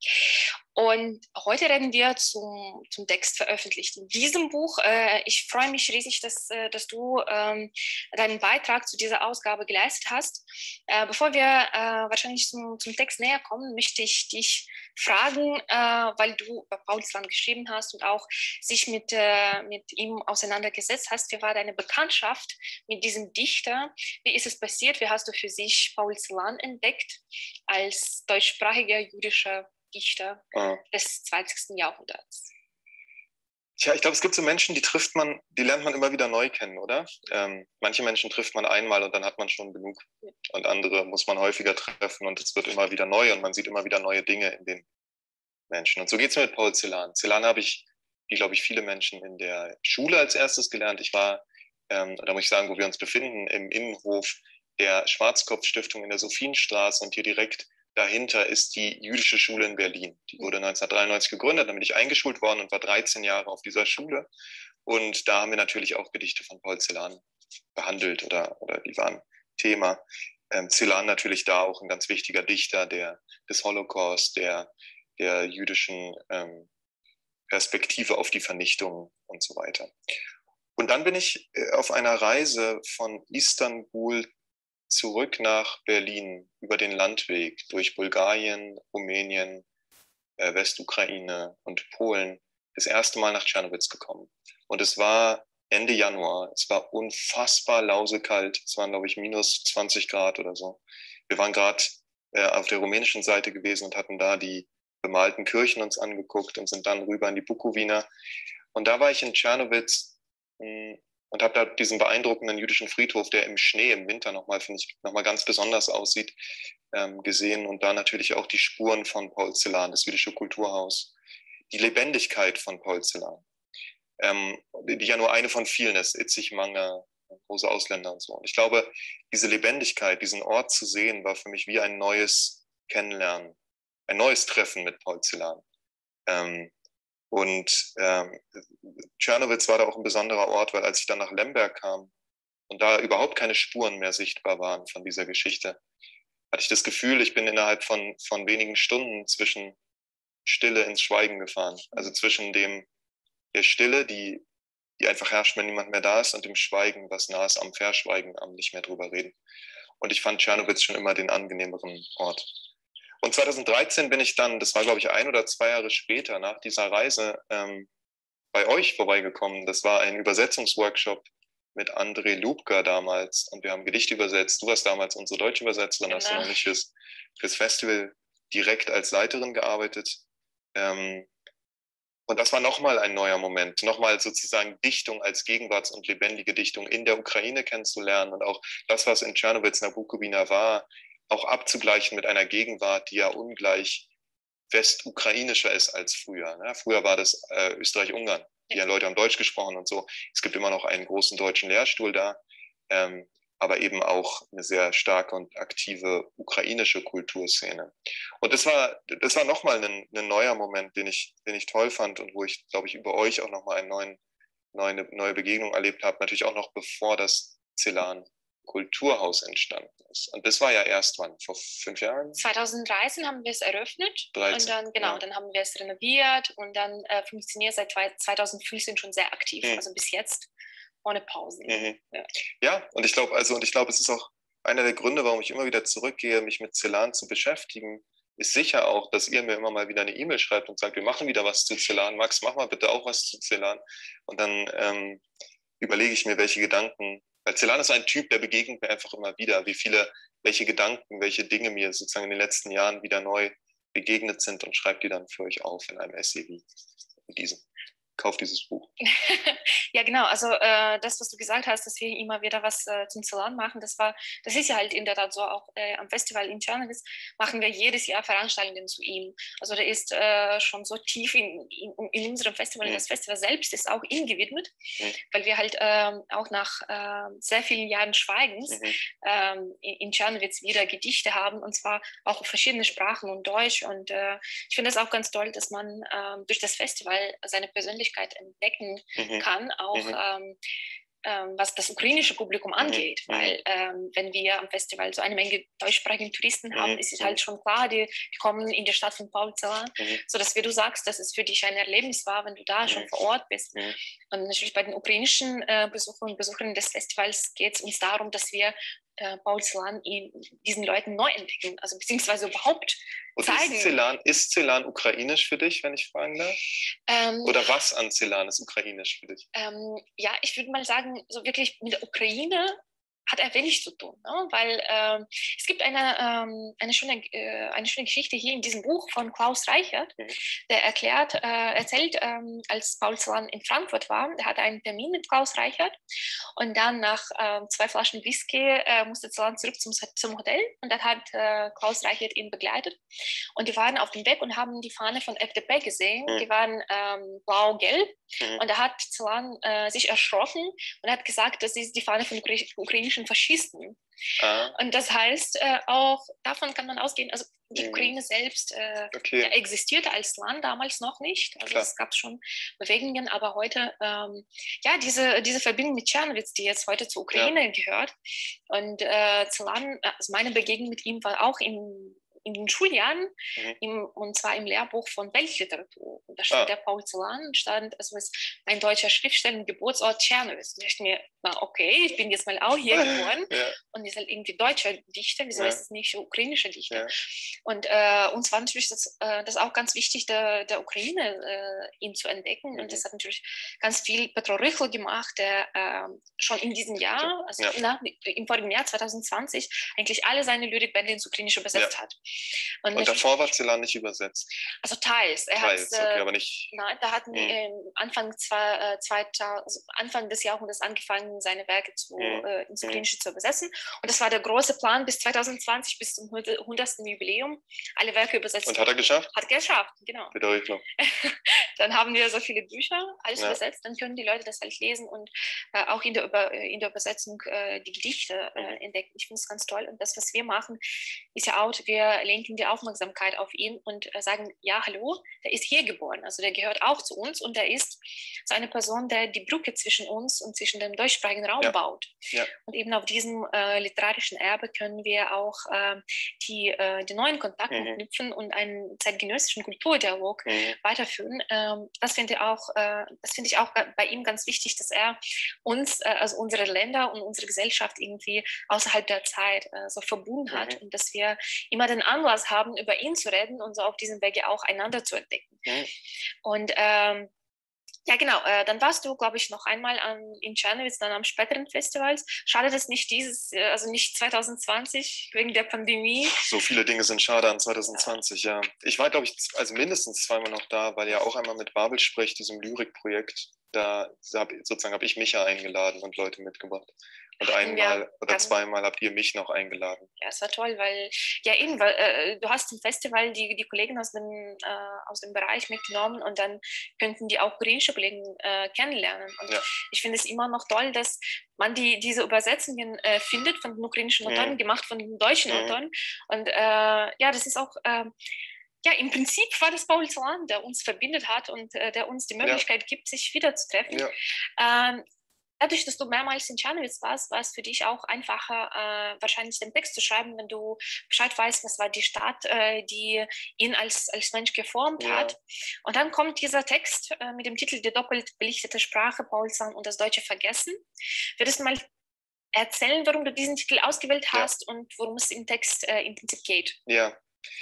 Und heute reden wir zum Text veröffentlicht in diesem Buch. Ich freue mich riesig, dass du deinen Beitrag zu dieser Ausgabe geleistet hast. Bevor wir wahrscheinlich zum Text näher kommen, möchte ich dich fragen, weil du über Paul Celan geschrieben hast und auch sich mit ihm auseinandergesetzt hast. Wie war deine Bekanntschaft mit diesem Dichter? Wie ist es passiert? Wie hast du für sich Paul Celan entdeckt als deutschsprachiger jüdischer Dichter des 20. Jahrhunderts? Tja, ich glaube, es gibt so Menschen, die lernt man immer wieder neu kennen, oder? Manche Menschen trifft man einmal und dann hat man schon genug. Und andere muss man häufiger treffen und es wird immer wieder neu und man sieht immer wieder neue Dinge in den Menschen. Und so geht es mir mit Paul Celan. Celan habe ich wie glaube ich viele Menschen, in der Schule als erstes gelernt. Ich war, da muss ich sagen, wo wir uns befinden, im Innenhof der Schwarzkopf-Stiftung in der Sophienstraße, und hier direkt dahinter ist die jüdische Schule in Berlin. Die wurde 1993 gegründet, da bin ich eingeschult worden und war 13 Jahre auf dieser Schule. Und da haben wir natürlich auch Gedichte von Paul Celan behandelt oder die waren Thema. Celan natürlich da auch ein ganz wichtiger Dichter des Holocaust, der jüdischen Perspektive auf die Vernichtung und so weiter. Und dann bin ich auf einer Reise von Istanbul zurück nach Berlin über den Landweg durch Bulgarien, Rumänien, Westukraine und Polen das erste Mal nach Czernowitz gekommen. Und es war Ende Januar. Es war unfassbar lausekalt. Es waren, glaube ich, minus 20 Grad oder so. Wir waren gerade auf der rumänischen Seite gewesen und hatten da die bemalten Kirchen uns angeguckt und sind dann rüber in die Bukowina. Und da war ich in Czernowitz und habe da diesen beeindruckenden jüdischen Friedhof, der im Schnee im Winter nochmal, finde ich, nochmal ganz besonders aussieht, gesehen. Und da natürlich auch die Spuren von Paul Celan, das jüdische Kulturhaus, die Lebendigkeit von Paul Celan, die ja nur eine von vielen ist, Itzig Manger, große Ausländer und so. Und ich glaube, diese Lebendigkeit, diesen Ort zu sehen, war für mich wie ein neues Kennenlernen, ein neues Treffen mit Paul Celan. Czernowitz war da auch ein besonderer Ort, weil als ich dann nach Lemberg kam und da überhaupt keine Spuren mehr sichtbar waren von dieser Geschichte, hatte ich das Gefühl, ich bin innerhalb von wenigen Stunden zwischen Stille ins Schweigen gefahren. Also zwischen der Stille, die einfach herrscht, wenn niemand mehr da ist, und dem Schweigen, was nah ist am Verschweigen, am nicht mehr drüber reden. Und ich fand Czernowitz schon immer den angenehmeren Ort. Und 2013 bin ich dann, das war glaube ich 1 oder 2 Jahre später, nach dieser Reise bei euch vorbeigekommen. Das war ein Übersetzungsworkshop mit André Lubka damals, und wir haben Gedichte übersetzt. Du warst damals unsere deutsche Übersetzerin, hast du noch nicht fürs Festival direkt als Leiterin gearbeitet. Und das war nochmal ein neuer Moment, nochmal sozusagen Dichtung als Gegenwarts- und lebendige Dichtung in der Ukraine kennenzulernen und auch das, was in Czernowitz, in der Bukowina war, auch abzugleichen mit einer Gegenwart, die ja ungleich westukrainischer ist als früher. Ne? Früher war das Österreich-Ungarn. Die Leute haben Deutsch gesprochen und so. Es gibt immer noch einen großen deutschen Lehrstuhl da, aber eben auch eine sehr starke und aktive ukrainische Kulturszene. Und das war nochmal ein neuer Moment, den ich toll fand und wo ich, glaube ich, über euch auch nochmal eine neue Begegnung erlebt habe. Natürlich auch noch bevor das Celan Kulturhaus entstanden ist. Und das war ja erst wann? Vor 5 Jahren? 2013 haben wir es eröffnet 13, und dann, genau, dann haben wir es renoviert und dann funktioniert seit 2015 schon sehr aktiv, also bis jetzt ohne Pausen. Ja, und ich glaube, es ist auch einer der Gründe, warum ich immer wieder zurückgehe, mich mit Celan zu beschäftigen, ist sicher auch, dass ihr mir immer mal wieder eine E-Mail schreibt und sagt, wir machen wieder was zu Celan. Max, mach mal bitte auch was zu Celan. Und dann überlege ich mir, welche Gedanken, weil Celan ist ein Typ, der begegnet mir einfach immer wieder, welche Gedanken, welche Dinge mir sozusagen in den letzten Jahren wieder neu begegnet sind, und schreibe die dann für euch auf in einem Essay wie in diesem. Kauft dieses Buch. Ja, genau. Also das, was du gesagt hast, dass wir immer wieder was zum Celan machen, das ist ja halt in der Tat so. Auch am Festival in Czernowitz machen wir jedes Jahr Veranstaltungen zu ihm. Also der ist schon so tief in unserem Festival. Das Festival selbst ist auch ihm gewidmet, weil wir halt auch nach sehr vielen Jahren Schweigens in Czernowitz wieder Gedichte haben, und zwar auch auf verschiedene Sprachen und Deutsch. Und ich finde es auch ganz toll, dass man durch das Festival seine Persönlichkeit entdecken kann, auch was das ukrainische Publikum angeht, weil wenn wir am Festival so eine Menge deutschsprachige Touristen haben, ist es halt schon klar, die kommen in die Stadt von Paul Celan, sodass, wie du sagst, dass es für dich ein Erlebnis war, wenn du da schon vor Ort bist. Und natürlich bei den ukrainischen Besuchern und Besucherinnen des Festivals geht es uns darum, dass wir Paul Celan diesen Leuten neu entdecken, also beziehungsweise überhaupt zeigen. Ist Celan ukrainisch für dich, wenn ich fragen darf? Oder was an Celan ist ukrainisch für dich? Ja, ich würde mal sagen, so wirklich mit der Ukraine hat er wenig zu tun, ne? Weil es gibt eine schöne Geschichte hier in diesem Buch von Klaus Reichert, der erzählt, als Paul Celan in Frankfurt war, der hatte einen Termin mit Klaus Reichert und dann nach 2 Flaschen Whisky musste Celan zurück zum Hotel und dann hat Klaus Reichert ihn begleitet und die waren auf dem Weg und haben die Fahne von FDP gesehen, die waren blau-gelb und da hat Celan sich erschrocken und hat gesagt, das ist die Fahne von ukrainischen Faschisten. Und das heißt, auch davon kann man ausgehen, also die Ukraine selbst existierte als Land damals noch nicht. Also es gab schon Bewegungen, aber heute, diese Verbindung mit Czernowitz, die jetzt heute zur Ukraine gehört. Und Celan, also meine Begegnung mit ihm war auch in den Schuljahren, und zwar im Lehrbuch von Weltliteratur. Und da stand der Paul Celan, also ist ein deutscher Schriftsteller, Geburtsort Czernowitz. Und ich dachte mir, okay, ich bin jetzt mal auch hier geboren und ist halt irgendwie deutscher Dichter, wieso ist es nicht ukrainischer Dichter? Und uns war natürlich das auch ganz wichtig, der Ukraine ihn zu entdecken. Und das hat natürlich ganz viel Petro Rychl gemacht, der schon in diesem Jahr, also im vorigen Jahr 2020, eigentlich alle seine Lyrikbände ins Ukrainische übersetzt hat. Und davor war Celan nicht übersetzt? Also teils. Aber nicht... Nein, da hatten Anfang des Jahrhunderts angefangen, seine Werke ins Ukrainische zu übersetzen. Und das war der große Plan bis 2020, bis zum 100. Jubiläum, alle Werke übersetzt. Und hat er geschafft? Hat geschafft, genau. Dann haben wir so viele Bücher, alles übersetzt, dann können die Leute das halt lesen und auch in der Übersetzung die Gedichte entdecken. Ich finde es ganz toll. Und das, was wir machen, ist ja auch, wir lenken die Aufmerksamkeit auf ihn und sagen, ja, hallo, der ist hier geboren, also der gehört auch zu uns und der ist so eine Person, der die Brücke zwischen uns und zwischen dem deutschsprachigen Raum baut. Und eben auf diesem literarischen Erbe können wir auch die neuen Kontakte knüpfen und einen zeitgenössischen Kulturdialog weiterführen. Das finde ich auch bei ihm ganz wichtig, dass er uns, also unsere Länder und unsere Gesellschaft irgendwie außerhalb der Zeit so verbunden hat und dass wir immer den Anlass haben, über ihn zu reden und so auf diesem Wege auch einander zu entdecken. Und ja, genau. Dann warst du, glaube ich, noch einmal in Czernowitz, dann am späteren Festivals. Schade, dass nicht nicht 2020 wegen der Pandemie. So viele Dinge sind schade an 2020, ja. Ich war, glaube ich, also mindestens zweimal noch da, weil ja auch einmal mit Babel spricht, diesem Lyrikprojekt. Da habe ich mich ja eingeladen und Leute mitgebracht. Und einmal oder zweimal habt ihr mich noch eingeladen. Ja, es war toll, weil du hast im Festival die Kollegen aus dem Bereich mitgenommen und dann könnten die auch ukrainische Kollegen kennenlernen. Und ich finde es immer noch toll, dass man diese Übersetzungen findet von den ukrainischen Autoren, gemacht von den deutschen Autoren. Und das ist auch... im Prinzip war das Paul Celan, der uns verbindet hat und der uns die Möglichkeit gibt, sich wiederzutreffen. Dadurch, dass du mehrmals in Czernowitz warst, war es für dich auch einfacher, wahrscheinlich den Text zu schreiben, wenn du Bescheid weißt, was war die Stadt, die ihn als Mensch geformt hat. Und dann kommt dieser Text mit dem Titel Die doppelt belichtete Sprache, Paul Celan und das Deutsche vergessen. Würdest du mal erzählen, warum du diesen Titel ausgewählt hast und worum es im Text im Prinzip geht? Ja.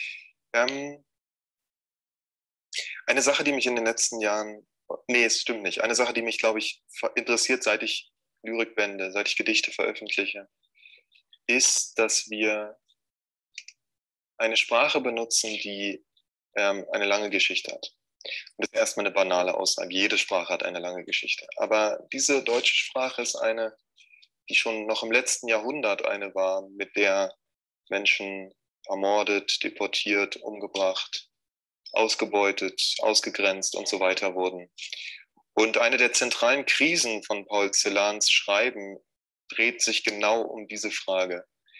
Eine Sache, die mich in den letzten Jahren, es stimmt nicht, eine Sache, die mich, glaube ich, interessiert, seit ich Gedichte veröffentliche, ist, dass wir eine Sprache benutzen, die eine lange Geschichte hat. Und das ist erstmal eine banale Aussage. Jede Sprache hat eine lange Geschichte. Aber diese deutsche Sprache ist eine, die schon noch im letzten Jahrhundert eine war, mit der Menschen ermordet, deportiert, umgebracht, ausgebeutet, ausgegrenzt und so weiter wurden. Und eine der zentralen Krisen von Paul Celans Schreiben dreht sich genau um diese Frage.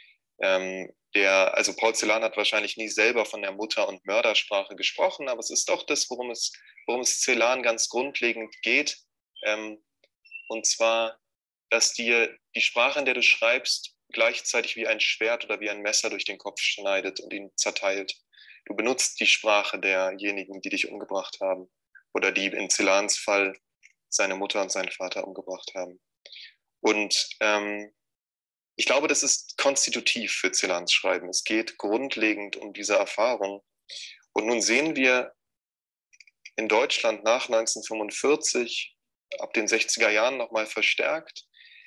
Also Paul Celan hat wahrscheinlich nie selber von der Mutter- und Mördersprache gesprochen, aber es ist doch das, worum es Celan ganz grundlegend geht. Und zwar, dass dir die Sprache, in der du schreibst, gleichzeitig wie ein Schwert oder wie ein Messer durch den Kopf schneidet und ihn zerteilt. Du benutzt die Sprache derjenigen, die dich umgebracht haben oder die in Celans Fall seine Mutter und seinen Vater umgebracht haben. Und ich glaube, das ist konstitutiv für Celans Schreiben. Es geht grundlegend um diese Erfahrung. Und nun sehen wir in Deutschland nach 1945, ab den 60er Jahren nochmal verstärkt,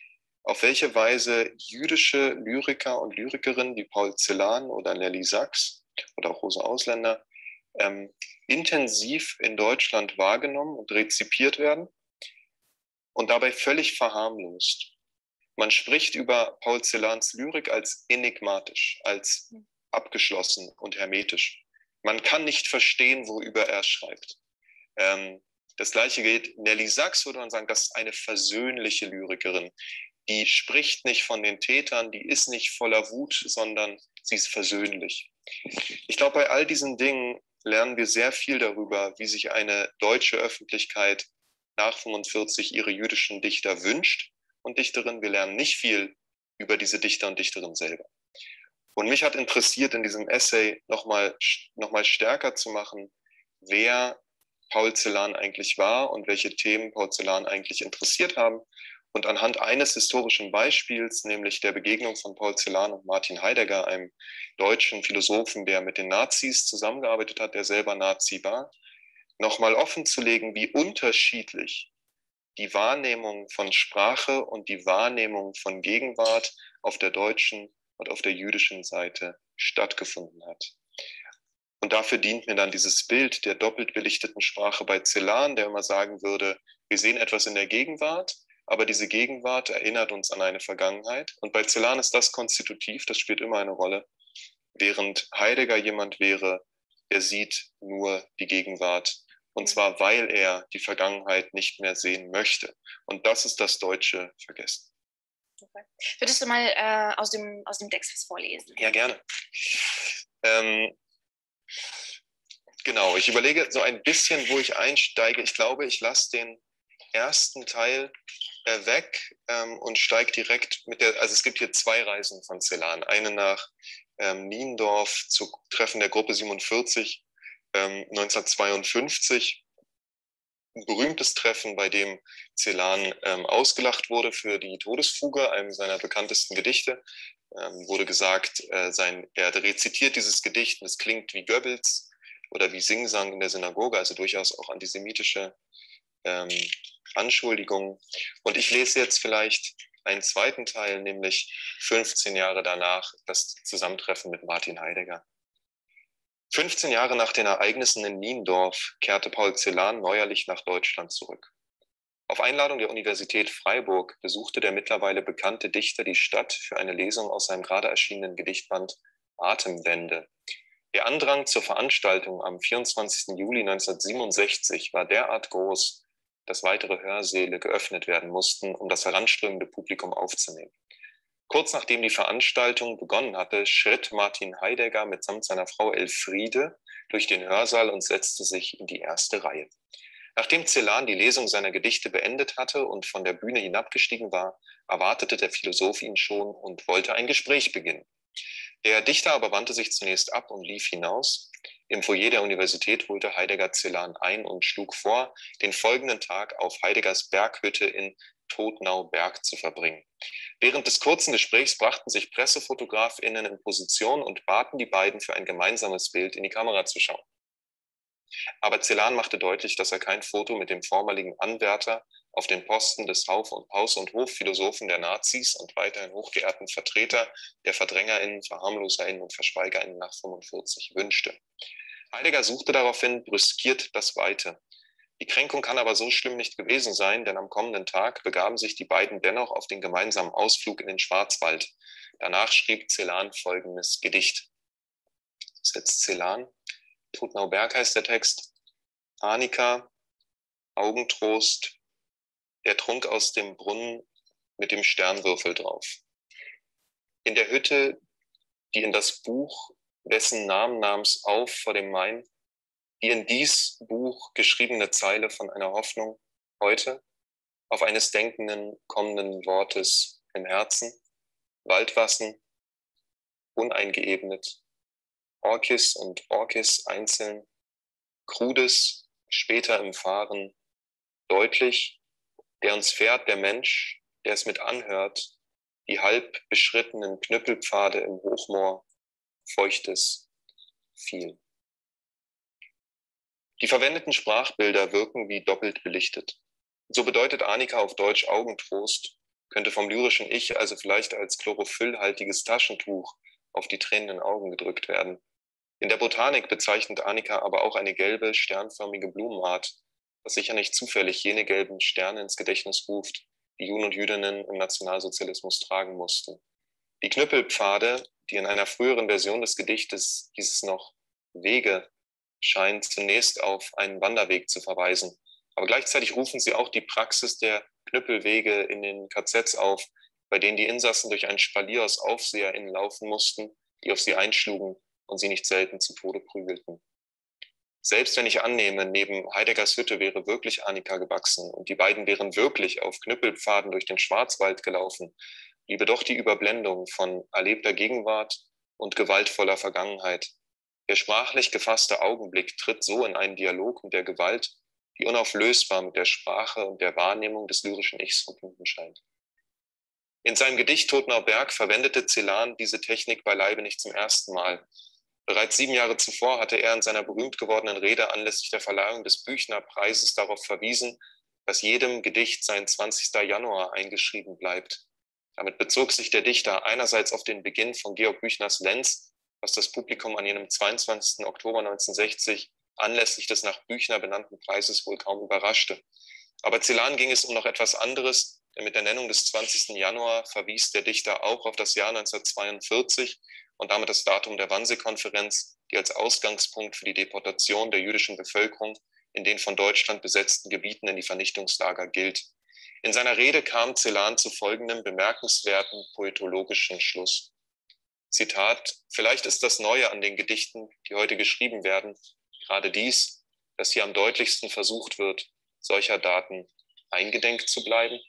auf welche Weise jüdische Lyriker und Lyrikerinnen wie Paul Celan oder Nelly Sachs oder auch Rosa Ausländer intensiv in Deutschland wahrgenommen und rezipiert werden und dabei völlig verharmlost. Man spricht über Paul Celans Lyrik als enigmatisch, als abgeschlossen und hermetisch. Man kann nicht verstehen, worüber er schreibt. Das Gleiche gilt Nelly Sachs, würde man sagen, das ist eine versöhnliche Lyrikerin. Die spricht nicht von den Tätern, die ist nicht voller Wut, sondern sie ist versöhnlich. Ich glaube, bei all diesen Dingen lernen wir sehr viel darüber, wie sich eine deutsche Öffentlichkeit nach 1945 ihre jüdischen Dichter wünscht und Dichterinnen. Wir lernen nicht viel über diese Dichter und Dichterinnen selber. Und mich hat interessiert, in diesem Essay nochmal stärker zu machen, wer Paul Celan eigentlich war und welche Themen Paul Celan eigentlich interessiert haben. Und anhand eines historischen Beispiels, nämlich der Begegnung von Paul Celan und Martin Heidegger, einem deutschen Philosophen, der mit den Nazis zusammengearbeitet hat, der selber Nazi war, nochmal offenzulegen, wie unterschiedlich die Wahrnehmung von Sprache und die Wahrnehmung von Gegenwart auf der deutschen und auf der jüdischen Seite stattgefunden hat. Und dafür dient mir dann dieses Bild der doppelt belichteten Sprache bei Celan, der immer sagen würde, wir sehen etwas in der Gegenwart, aber diese Gegenwart erinnert uns an eine Vergangenheit. Und bei Celan ist das konstitutiv, das spielt immer eine Rolle, während Heidegger jemand wäre, der sieht nur die Gegenwart. Und zwar, weil er die Vergangenheit nicht mehr sehen möchte. Und das ist das deutsche Vergessen. Okay. Würdest du mal aus dem Text was vorlesen? Ja, gerne. Genau, ich überlege so ein bisschen, wo ich einsteige. Ich glaube, ich lasse den ersten Teil weg und steige direkt mit also es gibt hier zwei Reisen von Celan. Eine nach Niendorf zu Treffen der Gruppe 47 1952. Ein berühmtes Treffen, bei dem Celan ausgelacht wurde für die Todesfuge, einem seiner bekanntesten Gedichte. Wurde gesagt, er rezitiert dieses Gedicht und es klingt wie Goebbels oder wie Singsang in der Synagoge, also durchaus auch antisemitische Anschuldigungen. Und ich lese jetzt vielleicht einen zweiten Teil, nämlich 15 Jahre danach, das Zusammentreffen mit Martin Heidegger. 15 Jahre nach den Ereignissen in Niendorf kehrte Paul Celan neuerlich nach Deutschland zurück. Auf Einladung der Universität Freiburg besuchte der mittlerweile bekannte Dichter die Stadt für eine Lesung aus seinem gerade erschienenen Gedichtband Atemwende. Der Andrang zur Veranstaltung am 24. Juli 1967 war derart groß, dass weitere Hörsäle geöffnet werden mussten, um das heranströmende Publikum aufzunehmen. Kurz nachdem die Veranstaltung begonnen hatte, schritt Martin Heidegger mitsamt seiner Frau Elfriede durch den Hörsaal und setzte sich in die erste Reihe. Nachdem Celan die Lesung seiner Gedichte beendet hatte und von der Bühne hinabgestiegen war, erwartete der Philosoph ihn schon und wollte ein Gespräch beginnen. Der Dichter aber wandte sich zunächst ab und lief hinaus. Im Foyer der Universität holte Heidegger Celan ein und schlug vor, den folgenden Tag auf Heideggers Berghütte in Todtnau-Berg zu verbringen. Während des kurzen Gesprächs brachten sich PressefotografInnen in Position und baten die beiden für ein gemeinsames Bild in die Kamera zu schauen. Aber Celan machte deutlich, dass er kein Foto mit dem vormaligen Anwärter auf den Posten des Haus- und Hofphilosophen der Nazis und weiterhin hochgeehrten Vertreter der VerdrängerInnen, VerharmloserInnen und VerschweigerInnen nach 45 wünschte. Heidegger suchte daraufhin brüskiert das Weite. Die Kränkung kann aber so schlimm nicht gewesen sein, denn am kommenden Tag begaben sich die beiden dennoch auf den gemeinsamen Ausflug in den Schwarzwald. Danach schrieb Celan folgendes Gedicht. Das ist jetzt Celan. Todtnau-Berg heißt der Text. Arnika, Augentrost, der Trunk aus dem Brunnen mit dem Sternwürfel drauf. In der Hütte, die in das Buch, wessen Namen nahm's auf vor dem Main, die in dies Buch geschriebene Zeile von einer Hoffnung heute auf eines denkenden, kommenden Wortes im Herzen, Waldwassen, uneingeebnet, Orkis und Orkis einzeln, Krudes, später im Fahren, deutlich, der uns fährt, der Mensch, der es mit anhört, die halb beschrittenen Knüppelpfade im Hochmoor, feuchtes, viel. Die verwendeten Sprachbilder wirken wie doppelt belichtet. So bedeutet Arnika auf Deutsch Augentrost könnte vom lyrischen Ich also vielleicht als chlorophyllhaltiges Taschentuch auf die tränenden Augen gedrückt werden. In der Botanik bezeichnet Arnika aber auch eine gelbe, sternförmige Blumenart, was sicher nicht zufällig jene gelben Sterne ins Gedächtnis ruft, die Juden und Jüdinnen im Nationalsozialismus tragen mussten. Die Knüppelpfade, die in einer früheren Version des Gedichtes hieß es noch Wege, scheinen zunächst auf einen Wanderweg zu verweisen. Aber gleichzeitig rufen sie auch die Praxis der Knüppelwege in den KZs auf, bei denen die Insassen durch ein Spalier aus AufseherInnen laufen mussten, die auf sie einschlugen und sie nicht selten zu Tode prügelten. Selbst wenn ich annehme, neben Heideggers Hütte wäre wirklich Arnika gewachsen und die beiden wären wirklich auf Knüppelpfaden durch den Schwarzwald gelaufen, bliebe doch die Überblendung von erlebter Gegenwart und gewaltvoller Vergangenheit. Der sprachlich gefasste Augenblick tritt so in einen Dialog mit der Gewalt, die unauflösbar mit der Sprache und der Wahrnehmung des lyrischen Ichs verbunden scheint. In seinem Gedicht Todtner Berg verwendete Celan diese Technik beileibe nicht zum ersten Mal. Bereits 7 Jahre zuvor hatte er in seiner berühmt gewordenen Rede anlässlich der Verleihung des Büchner-Preises darauf verwiesen, dass jedem Gedicht sein 20. Januar eingeschrieben bleibt. Damit bezog sich der Dichter einerseits auf den Beginn von Georg Büchners Lenz, was das Publikum an jenem 22. Oktober 1960 anlässlich des nach Büchner benannten Preises wohl kaum überraschte. Aber Celan ging es um noch etwas anderes, denn mit der Nennung des 20. Januar verwies der Dichter auch auf das Jahr 1942 und damit das Datum der Wannsee-Konferenz, die als Ausgangspunkt für die Deportation der jüdischen Bevölkerung in den von Deutschland besetzten Gebieten in die Vernichtungslager gilt. In seiner Rede kam Celan zu folgendem bemerkenswerten poetologischen Schluss. Zitat: Vielleicht ist das Neue an den Gedichten, die heute geschrieben werden, gerade dies, dass hier am deutlichsten versucht wird, solcher Daten eingedenk zu bleiben.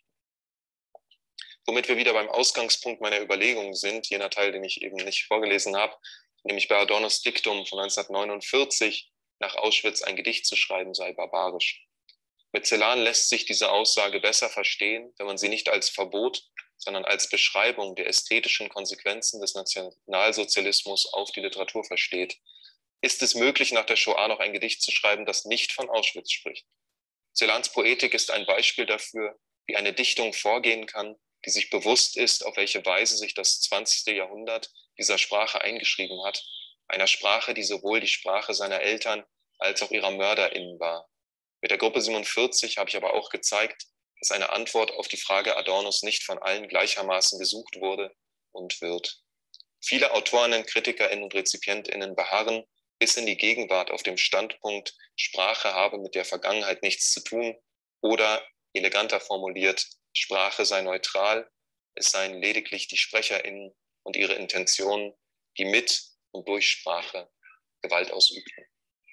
Womit wir wieder beim Ausgangspunkt meiner Überlegungen sind, jener Teil, den ich eben nicht vorgelesen habe, nämlich bei Adornos Diktum von 1949, nach Auschwitz ein Gedicht zu schreiben sei barbarisch. Mit Celan lässt sich diese Aussage besser verstehen, wenn man sie nicht als Verbot, sondern als Beschreibung der ästhetischen Konsequenzen des Nationalsozialismus auf die Literatur versteht. Ist es möglich, nach der Shoah noch ein Gedicht zu schreiben, das nicht von Auschwitz spricht? Celans Poetik ist ein Beispiel dafür, wie eine Dichtung vorgehen kann, die sich bewusst ist, auf welche Weise sich das 20. Jahrhundert dieser Sprache eingeschrieben hat, einer Sprache, die sowohl die Sprache seiner Eltern als auch ihrer MörderInnen war. Mit der Gruppe 47 habe ich aber auch gezeigt, dass eine Antwort auf die Frage Adornos nicht von allen gleichermaßen gesucht wurde und wird. Viele AutorInnen, KritikerInnen und RezipientInnen beharren bis in die Gegenwart auf dem Standpunkt, Sprache habe mit der Vergangenheit nichts zu tun oder, eleganter formuliert, Sprache sei neutral, es seien lediglich die SprecherInnen und ihre Intentionen, die mit und durch Sprache Gewalt ausübten.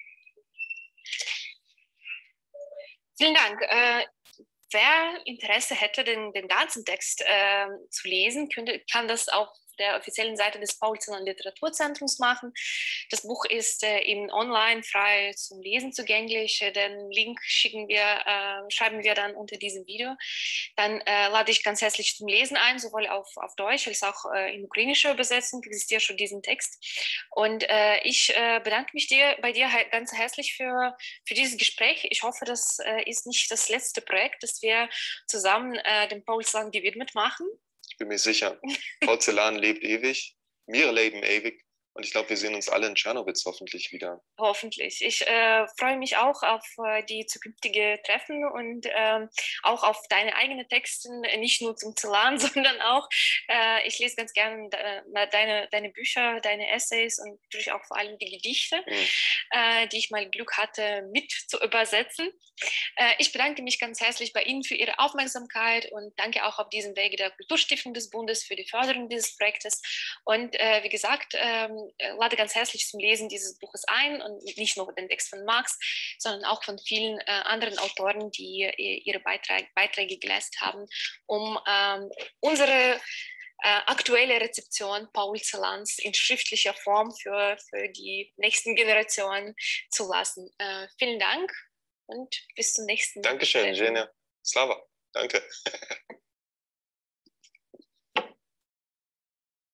Vielen Dank. Wer Interesse hätte, den ganzen Text zu lesen, kann das auf der offiziellen Seite des Paul-Celan-Literaturzentrums machen. Das Buch ist eben online frei zum Lesen zugänglich. Den Link schreiben wir dann unter diesem Video. Dann lade ich ganz herzlich zum Lesen ein, sowohl auf Deutsch als auch in ukrainischer Übersetzung existiert schon diesen Text. Und ich bedanke mich bei dir ganz herzlich für dieses Gespräch. Ich hoffe, das ist nicht das letzte Projekt, das wir zusammen dem Paul Celan gewidmet machen. Ich bin mir sicher, Paul Celan lebt ewig, wir leben ewig und ich glaube, wir sehen uns alle in Czernowitz hoffentlich wieder. Hoffentlich. Ich freue mich auch auf die zukünftige Treffen und auch auf deine eigenen Texte, nicht nur zum Celan, sondern auch, ich lese ganz gerne deine Bücher, deine Essays und natürlich auch vor allem die Gedichte, die ich mal Glück hatte, mit zu übersetzen. Ich bedanke mich ganz herzlich bei Ihnen für Ihre Aufmerksamkeit und danke auch auf diesem Wege der Kulturstiftung des Bundes für die Förderung dieses Projektes. Und wie gesagt, lade ganz herzlich zum Lesen dieses Buches ein und nicht nur den Text von Marx, sondern auch von vielen anderen Autoren, die ihre Beiträge geleistet haben, um unsere aktuelle Rezeption Paul Celans in schriftlicher Form für die nächsten Generationen zu lassen. Vielen Dank und bis zum nächsten Mal. Dankeschön, Ženia. Slava. Danke.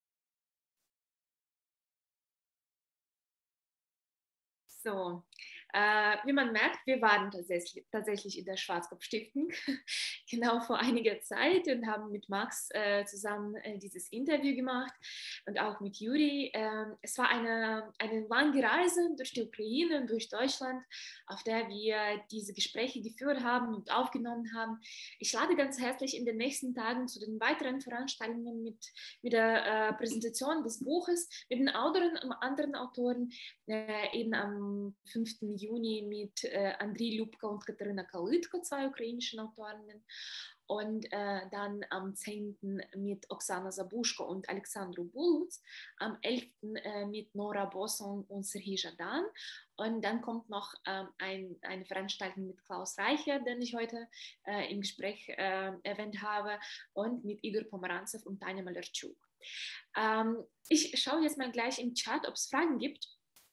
So, Wie man merkt, wir waren tatsächlich in der Schwarzkopf-Stiftung genau vor einiger Zeit und haben mit Max zusammen dieses Interview gemacht und auch mit Juri. Es war eine lange Reise durch die Ukraine und durch Deutschland, auf der wir diese Gespräche geführt haben und aufgenommen haben. Ich lade ganz herzlich in den nächsten Tagen zu den weiteren Veranstaltungen mit der Präsentation des Buches, mit den anderen Autoren, eben am 5. Juni mit Andriy Lubka und Katarina Kalytko, 2 ukrainischen Autorinnen. Und dann am 10. mit Oksana Zabushko und Alexandru Bulutz, am 11. Mit Nora Bosson und Serhii Jadan. Und dann kommt noch eine Veranstaltung mit Klaus Reicher, den ich heute im Gespräch erwähnt habe, und mit Igor Pomerantsev und Tanja Malerchuk. Ich schaue jetzt mal gleich im Chat, ob es Fragen gibt.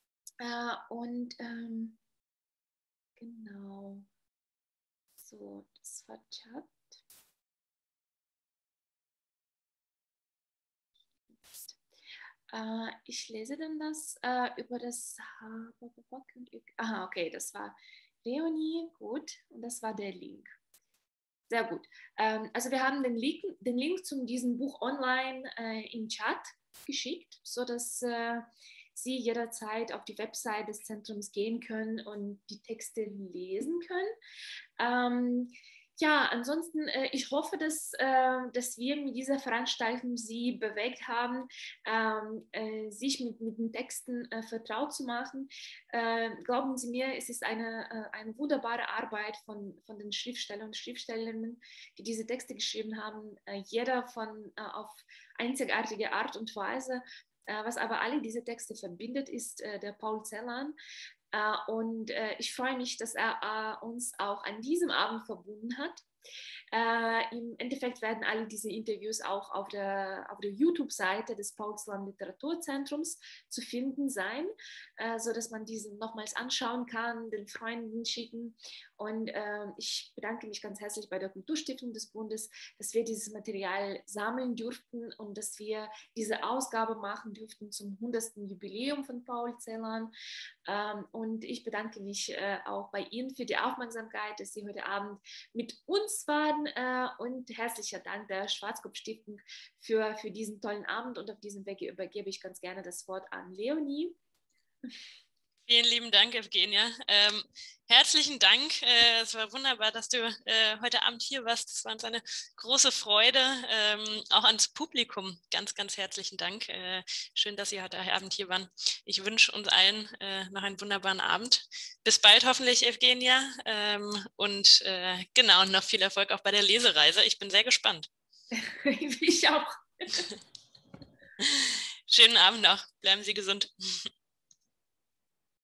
Genau. So, das war Chat. Ich lese dann das über das aha, okay, das war Leonie, gut, und das war der Link. Sehr gut. Also wir haben den Link zu diesem Buch online im Chat geschickt, sodass Sie jederzeit auf die Website des Zentrums gehen können und die Texte lesen können. Ja, ansonsten, ich hoffe, dass wir mit dieser Veranstaltung Sie bewegt haben, sich mit den Texten vertraut zu machen. Glauben Sie mir, es ist eine wunderbare Arbeit von den Schriftstellern und Schriftstellerinnen, die diese Texte geschrieben haben, jeder auf einzigartige Art und Weise. Was aber alle diese Texte verbindet, ist der Paul Celan. Und ich freue mich, dass er uns auch an diesem Abend verbunden hat. Im Endeffekt werden alle diese Interviews auch auf der YouTube-Seite des Paul Celan Literaturzentrums zu finden sein, sodass man diese nochmals anschauen kann, den Freunden schicken. Und ich bedanke mich ganz herzlich bei der Kulturstiftung des Bundes, dass wir dieses Material sammeln durften und dass wir diese Ausgabe machen durften zum 100. Jubiläum von Paul Celan. Und ich bedanke mich auch bei Ihnen für die Aufmerksamkeit, dass Sie heute Abend mit uns waren, und herzlicher Dank der Schwarzkopf-Stiftung für diesen tollen Abend, und auf diesem Weg übergebe ich ganz gerne das Wort an Leonie. Vielen lieben Dank, Evgenia. Herzlichen Dank. Es war wunderbar, dass du heute Abend hier warst. Es war uns eine große Freude. Auch ans Publikum ganz, ganz herzlichen Dank. Schön, dass Sie heute Abend hier waren. Ich wünsche uns allen noch einen wunderbaren Abend. Bis bald hoffentlich, Evgenia. Und genau, noch viel Erfolg auch bei der Lesereise. Ich bin sehr gespannt. Ich auch. Schönen Abend noch. Bleiben Sie gesund.